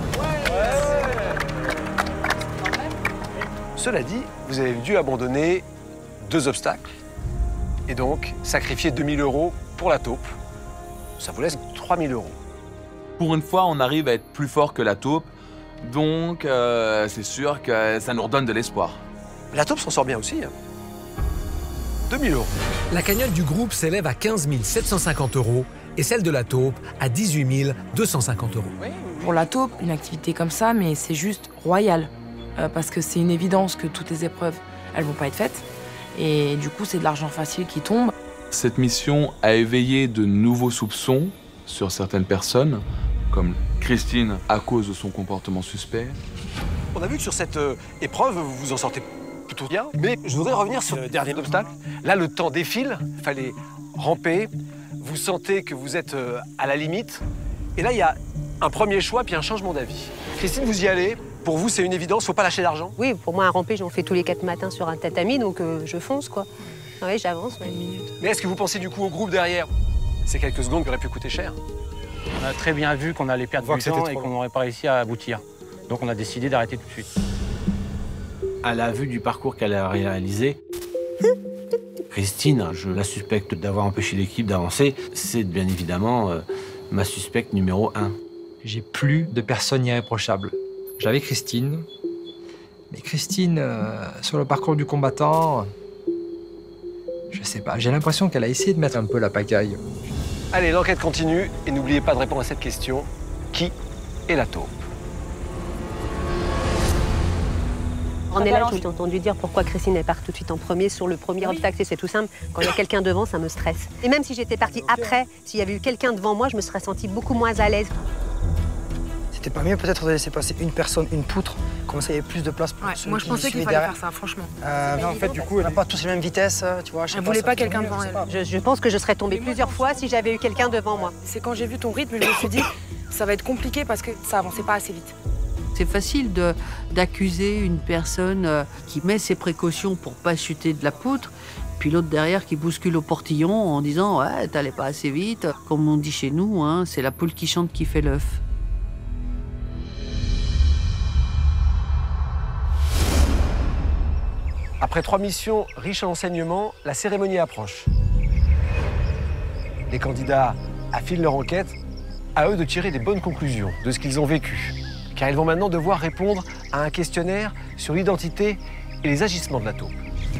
Speaker 1: Cela dit, vous avez dû abandonner deux obstacles et donc sacrifier deux mille euros pour la taupe. Ça vous laisse trois mille euros.
Speaker 11: Pour une fois, on arrive à être plus fort que la taupe, donc euh, c'est sûr que ça nous redonne de l'espoir.
Speaker 1: La taupe s'en sort bien aussi. Hein. deux mille euros.
Speaker 2: La cagnotte du groupe s'élève à quinze mille sept cent cinquante euros et celle de la taupe à dix-huit mille deux cent cinquante euros.
Speaker 13: Pour la taupe, une activité comme ça, mais c'est juste royal. Euh, parce que c'est une évidence que toutes les épreuves, elles vont pas être faites. Et du coup, c'est de l'argent facile qui tombe.
Speaker 11: Cette mission a éveillé de nouveaux soupçons sur certaines personnes, comme Christine à cause de son comportement suspect.
Speaker 1: On a vu que sur cette euh, épreuve, vous vous en sortez plutôt bien. Mais je voudrais revenir sur le dernier obstacle. Là, le temps défile, il fallait ramper. Vous sentez que vous êtes euh, à la limite. Et là, il y a un premier choix, puis un changement d'avis. Christine, vous y allez. Pour vous, c'est une évidence, faut pas lâcher d'argent?
Speaker 10: Oui, pour moi, un ramper, j'en fais tous les quatre matins sur un tatami, donc euh, je fonce, quoi. Oui, j'avance, ouais. Une minute.
Speaker 1: Mais est-ce que vous pensez du coup au groupe derrière? Ces quelques secondes qui auraient pu coûter cher.
Speaker 16: On a très bien vu qu'on allait perdre du temps et qu'on n'aurait pas réussi à aboutir. Donc on a décidé d'arrêter tout de suite. À la vue du parcours qu'elle a réalisé, Christine, je la suspecte d'avoir empêché l'équipe d'avancer. C'est bien évidemment euh, ma suspecte numéro un.
Speaker 3: J'ai plus de personnes irréprochables. J'avais Christine, mais Christine, euh, sur le parcours du combattant, je sais pas, j'ai l'impression qu'elle a essayé de mettre un peu la pagaille.
Speaker 1: Allez, l'enquête continue et n'oubliez pas de répondre à cette question. Qui est la taupe?
Speaker 10: On est là, je t'ai entendu dire pourquoi Christine elle part tout de suite en premier sur le premier oui. obstacle. C'est tout simple. Quand il y a quelqu'un devant, ça me stresse. Et même si j'étais partie après, s'il y avait eu quelqu'un devant moi, je me serais sentie beaucoup moins à l'aise.
Speaker 15: C'était pas mieux peut-être de laisser passer une personne, une poutre, comme ça il y avait plus de place pour
Speaker 13: ouais,
Speaker 15: ceux
Speaker 13: moi
Speaker 15: qui
Speaker 13: je pensais qu'il fallait faire ça, franchement.
Speaker 15: Euh, non, en fait, du coup, on n'a pas tous les mêmes vitesses, tu vois. Je
Speaker 13: elle voulait pas, pas quelqu'un devant elle.
Speaker 10: Je, je pense que je serais tombée plusieurs fois si j'avais eu quelqu'un devant moi.
Speaker 13: C'est quand j'ai vu ton rythme, je me suis dit, ça va être compliqué parce que ça avançait pas assez vite.
Speaker 5: C'est facile d'accuser une personne euh, qui met ses précautions pour pas chuter de la poutre, puis l'autre derrière qui bouscule au portillon en disant « ouais, t'allais pas assez vite ». Comme on dit chez nous, hein, c'est la poule qui chante qui fait l'œuf.
Speaker 1: Après trois missions riches en enseignements, la cérémonie approche. Les candidats affilent leur enquête, à eux de tirer des bonnes conclusions de ce qu'ils ont vécu. Car ils vont maintenant devoir répondre à un questionnaire sur l'identité et les agissements de la taupe.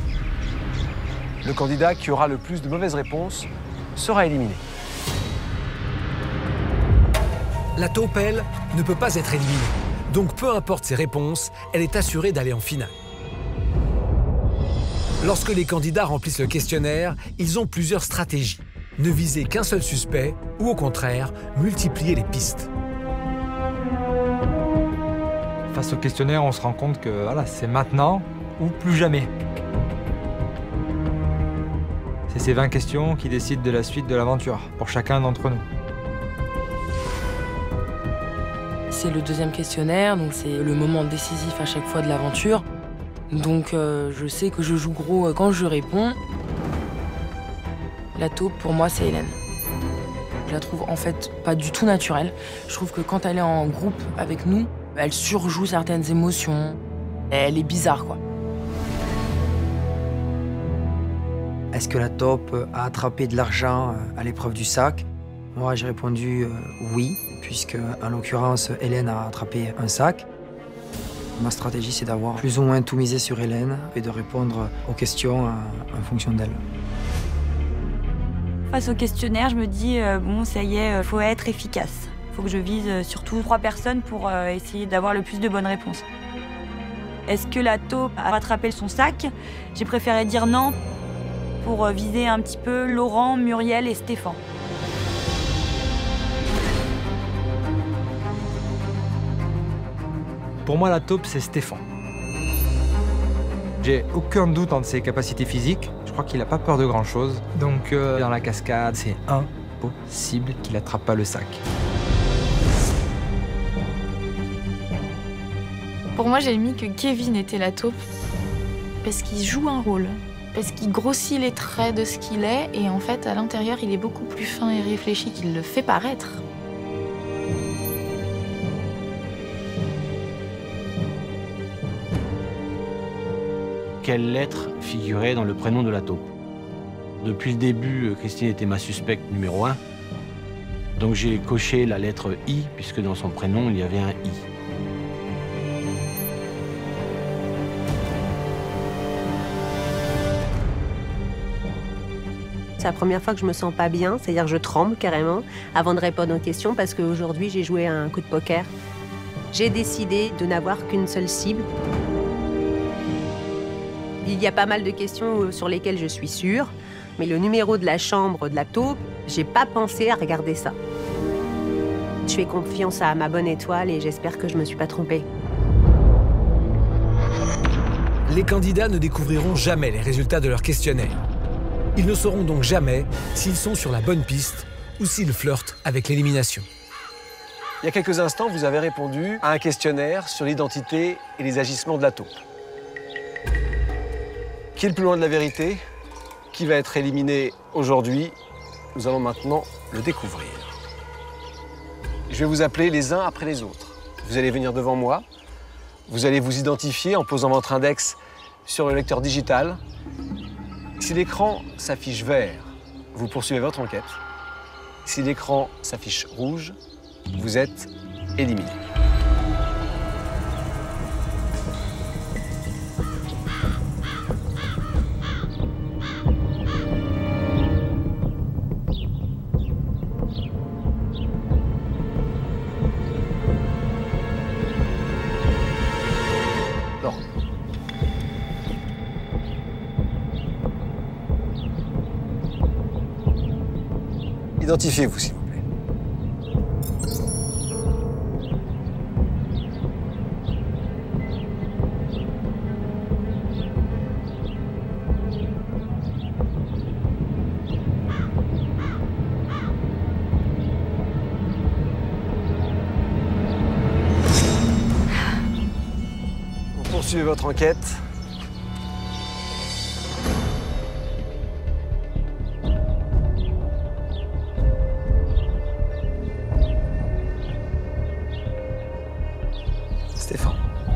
Speaker 1: Le candidat qui aura le plus de mauvaises réponses sera éliminé.
Speaker 2: La taupe, elle, ne peut pas être éliminée. Donc peu importe ses réponses, elle est assurée d'aller en finale. Lorsque les candidats remplissent le questionnaire, ils ont plusieurs stratégies. Ne viser qu'un seul suspect ou au contraire, multiplier les pistes.
Speaker 3: Face au questionnaire, on se rend compte que voilà, c'est maintenant ou plus jamais. C'est ces vingt questions qui décident de la suite de l'aventure pour chacun d'entre nous.
Speaker 13: C'est le deuxième questionnaire, donc c'est le moment décisif à chaque fois de l'aventure. Donc euh, je sais que je joue gros quand je réponds. La taupe, pour moi, c'est Hélène. Je la trouve en fait pas du tout naturelle. Je trouve que quand elle est en groupe avec nous, elle surjoue certaines émotions. Elle est bizarre, quoi.
Speaker 15: Est-ce que la taupe a attrapé de l'argent à l'épreuve du sac? Moi, j'ai répondu euh, oui, puisque en l'occurrence, Hélène a attrapé un sac. Ma stratégie, c'est d'avoir plus ou moins tout misé sur Hélène et de répondre aux questions en fonction d'elle.
Speaker 8: Face au questionnaire, je me dis, euh, bon, ça y est, il faut être efficace. Il faut que je vise surtout trois personnes pour euh, essayer d'avoir le plus de bonnes réponses. Est-ce que la taupe a rattrapé son sac? J'ai préféré dire non pour viser un petit peu Laurent, Muriel et Stéphane.
Speaker 3: Pour moi, la taupe, c'est Stéphane. J'ai aucun doute en ses capacités physiques. Je crois qu'il n'a pas peur de grand-chose. Donc, euh, dans la cascade, c'est impossible qu'il n'attrape pas le sac.
Speaker 9: Pour moi, j'ai mis que Kevin était la taupe parce qu'il joue un rôle, parce qu'il grossit les traits de ce qu'il est, et en fait, à l'intérieur, il est beaucoup plus fin et réfléchi qu'il le fait paraître.
Speaker 6: Quelle lettre figurait dans le prénom de la taupe? Depuis le début, Christine était ma suspecte numéro un. Donc j'ai coché la lettre I, puisque dans son prénom, il y avait un I.
Speaker 10: C'est la première fois que je me sens pas bien, c'est-à-dire que je tremble carrément avant de répondre aux questions parce qu'aujourd'hui, j'ai joué à un coup de poker. J'ai décidé de n'avoir qu'une seule cible. Il y a pas mal de questions sur lesquelles je suis sûre, mais le numéro de la chambre de la taupe, j'ai pas pensé à regarder ça. Je fais confiance à ma bonne étoile et j'espère que je me suis pas trompée.
Speaker 2: Les candidats ne découvriront jamais les résultats de leur questionnaire. Ils ne sauront donc jamais s'ils sont sur la bonne piste ou s'ils flirtent avec l'élimination.
Speaker 1: Il y a quelques instants, vous avez répondu à un questionnaire sur l'identité et les agissements de la taupe. Qui est le plus loin de la vérité? Qui va être éliminé aujourd'hui? Nous allons maintenant le découvrir. Je vais vous appeler les uns après les autres. Vous allez venir devant moi. Vous allez vous identifier en posant votre index sur le lecteur digital. Si l'écran s'affiche vert, vous poursuivez votre enquête. Si l'écran s'affiche rouge, vous êtes éliminé. Identifiez-vous, s'il vous plaît. Vous poursuivez votre enquête. Stéphane.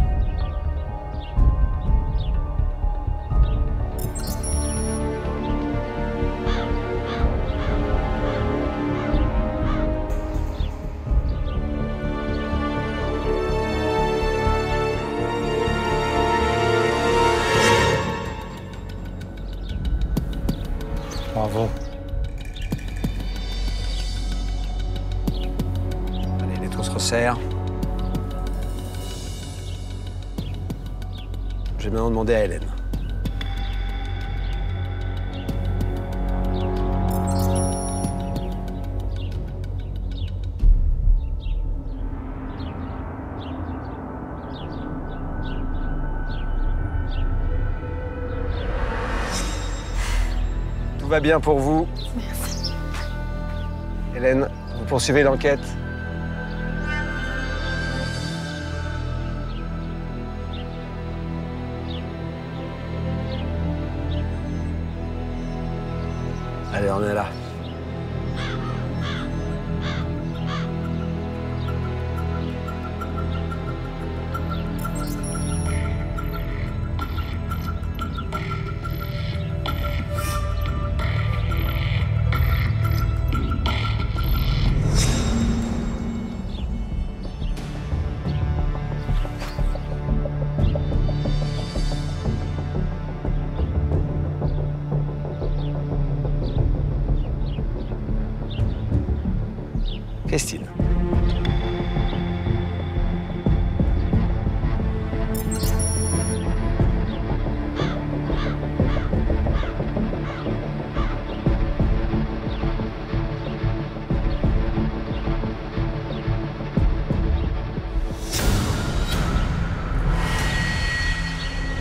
Speaker 16: Bravo.
Speaker 1: Allez, les taux se resserrent. Je vais maintenant demander à Hélène. Tout va bien pour vous?
Speaker 9: Merci.
Speaker 1: Hélène, vous poursuivez l'enquête? Allez, on est là. Christine.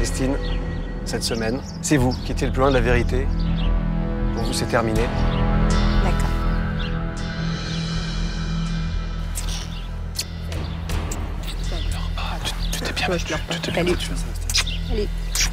Speaker 1: Christine, cette semaine, c'est vous qui étiez le plus loin de la vérité. Pour vous, c'est terminé.
Speaker 18: D'accord.
Speaker 1: Tu t'es bien battu, tu t'es bien
Speaker 10: Allez.
Speaker 1: battu.
Speaker 10: Allez.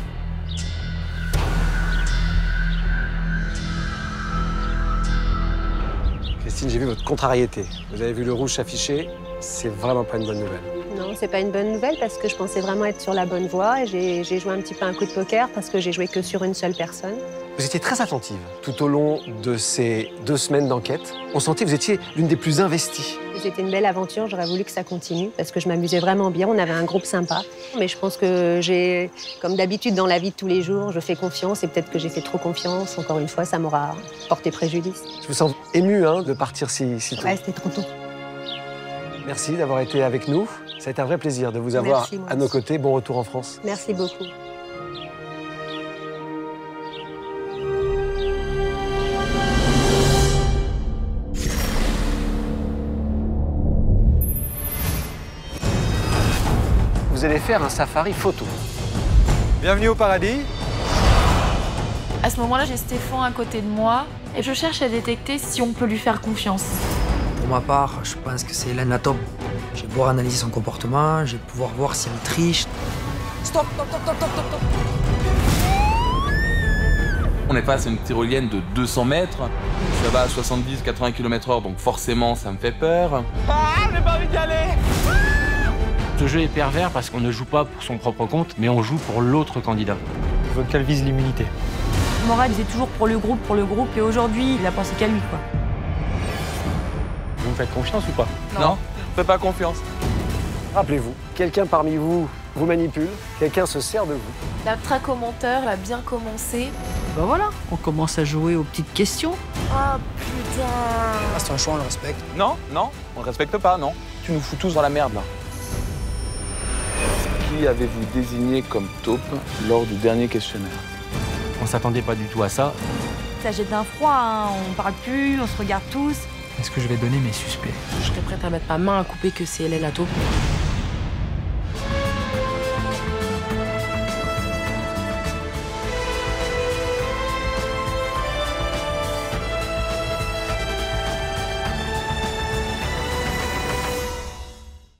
Speaker 1: Christine, j'ai vu votre contrariété. Vous avez vu le rouge s'afficher. C'est vraiment pas une bonne nouvelle.
Speaker 10: Non, c'est pas une bonne nouvelle parce que je pensais vraiment être sur la bonne voie et j'ai j'ai joué un petit peu un coup de poker parce que j'ai joué que sur une seule personne.
Speaker 1: Vous étiez très attentive tout au long de ces deux semaines d'enquête. On sentait que vous étiez l'une des plus investies.
Speaker 10: C'était une belle aventure, j'aurais voulu que ça continue parce que je m'amusais vraiment bien, on avait un groupe sympa. Mais je pense que j'ai, comme d'habitude dans la vie de tous les jours, je fais confiance et peut-être que j'ai fait trop confiance. Encore une fois, ça m'aura porté préjudice.
Speaker 1: Je vous sens ému hein, de partir si, si tôt.
Speaker 10: Ouais, c'était trop tôt.
Speaker 1: Merci d'avoir été avec nous. Ça a été un vrai plaisir de vous avoir
Speaker 10: Merci, moi
Speaker 1: à nos
Speaker 10: aussi.
Speaker 1: côtés. Bon retour en France.
Speaker 10: Merci beaucoup.
Speaker 1: Vous allez faire un safari photo.
Speaker 17: Bienvenue au paradis.
Speaker 9: À ce moment-là, j'ai Stéphane à côté de moi et je cherche à détecter si on peut lui faire confiance.
Speaker 15: Pour ma part, je pense que c'est Hélène la top. Je vais pouvoir analyser son comportement, je vais pouvoir voir si elle triche. Stop, stop, stop, stop, stop, stop.
Speaker 11: On est face à une tyrolienne de deux cents mètres. Ça va à soixante-dix à quatre-vingts kilomètres heure, donc forcément, ça me fait peur.
Speaker 16: Ah, j'ai pas envie d'y aller.
Speaker 6: Ce jeu est pervers parce qu'on ne joue pas pour son propre compte, mais on joue pour l'autre candidat.
Speaker 17: Je veux qu'elle vise l'immunité.
Speaker 8: Morad, il faisait toujours pour le groupe, pour le groupe, et aujourd'hui, il a pensé qu'à lui, quoi.
Speaker 16: Vous me faites confiance ou pas?
Speaker 11: Non, fais pas confiance.
Speaker 1: Rappelez-vous, quelqu'un parmi vous vous manipule, quelqu'un se sert de vous.
Speaker 9: La traque au menteur, elle a bien commencé.
Speaker 14: Ben voilà, on commence à jouer aux petites questions.
Speaker 9: Oh putain.
Speaker 15: Ah, c'est un choix, on le respecte.
Speaker 11: Non, non, on le respecte pas, non. Tu nous fous tous dans la merde, là. Qui avez-vous désigné comme taupe lors du dernier questionnaire?
Speaker 6: On s'attendait pas du tout à ça.
Speaker 8: Ça jette un froid, hein. On parle plus, on se regarde tous.
Speaker 3: Est-ce que je vais donner mes suspects?
Speaker 13: Je serais prête à mettre ma main à couper que c'est elle la taupe.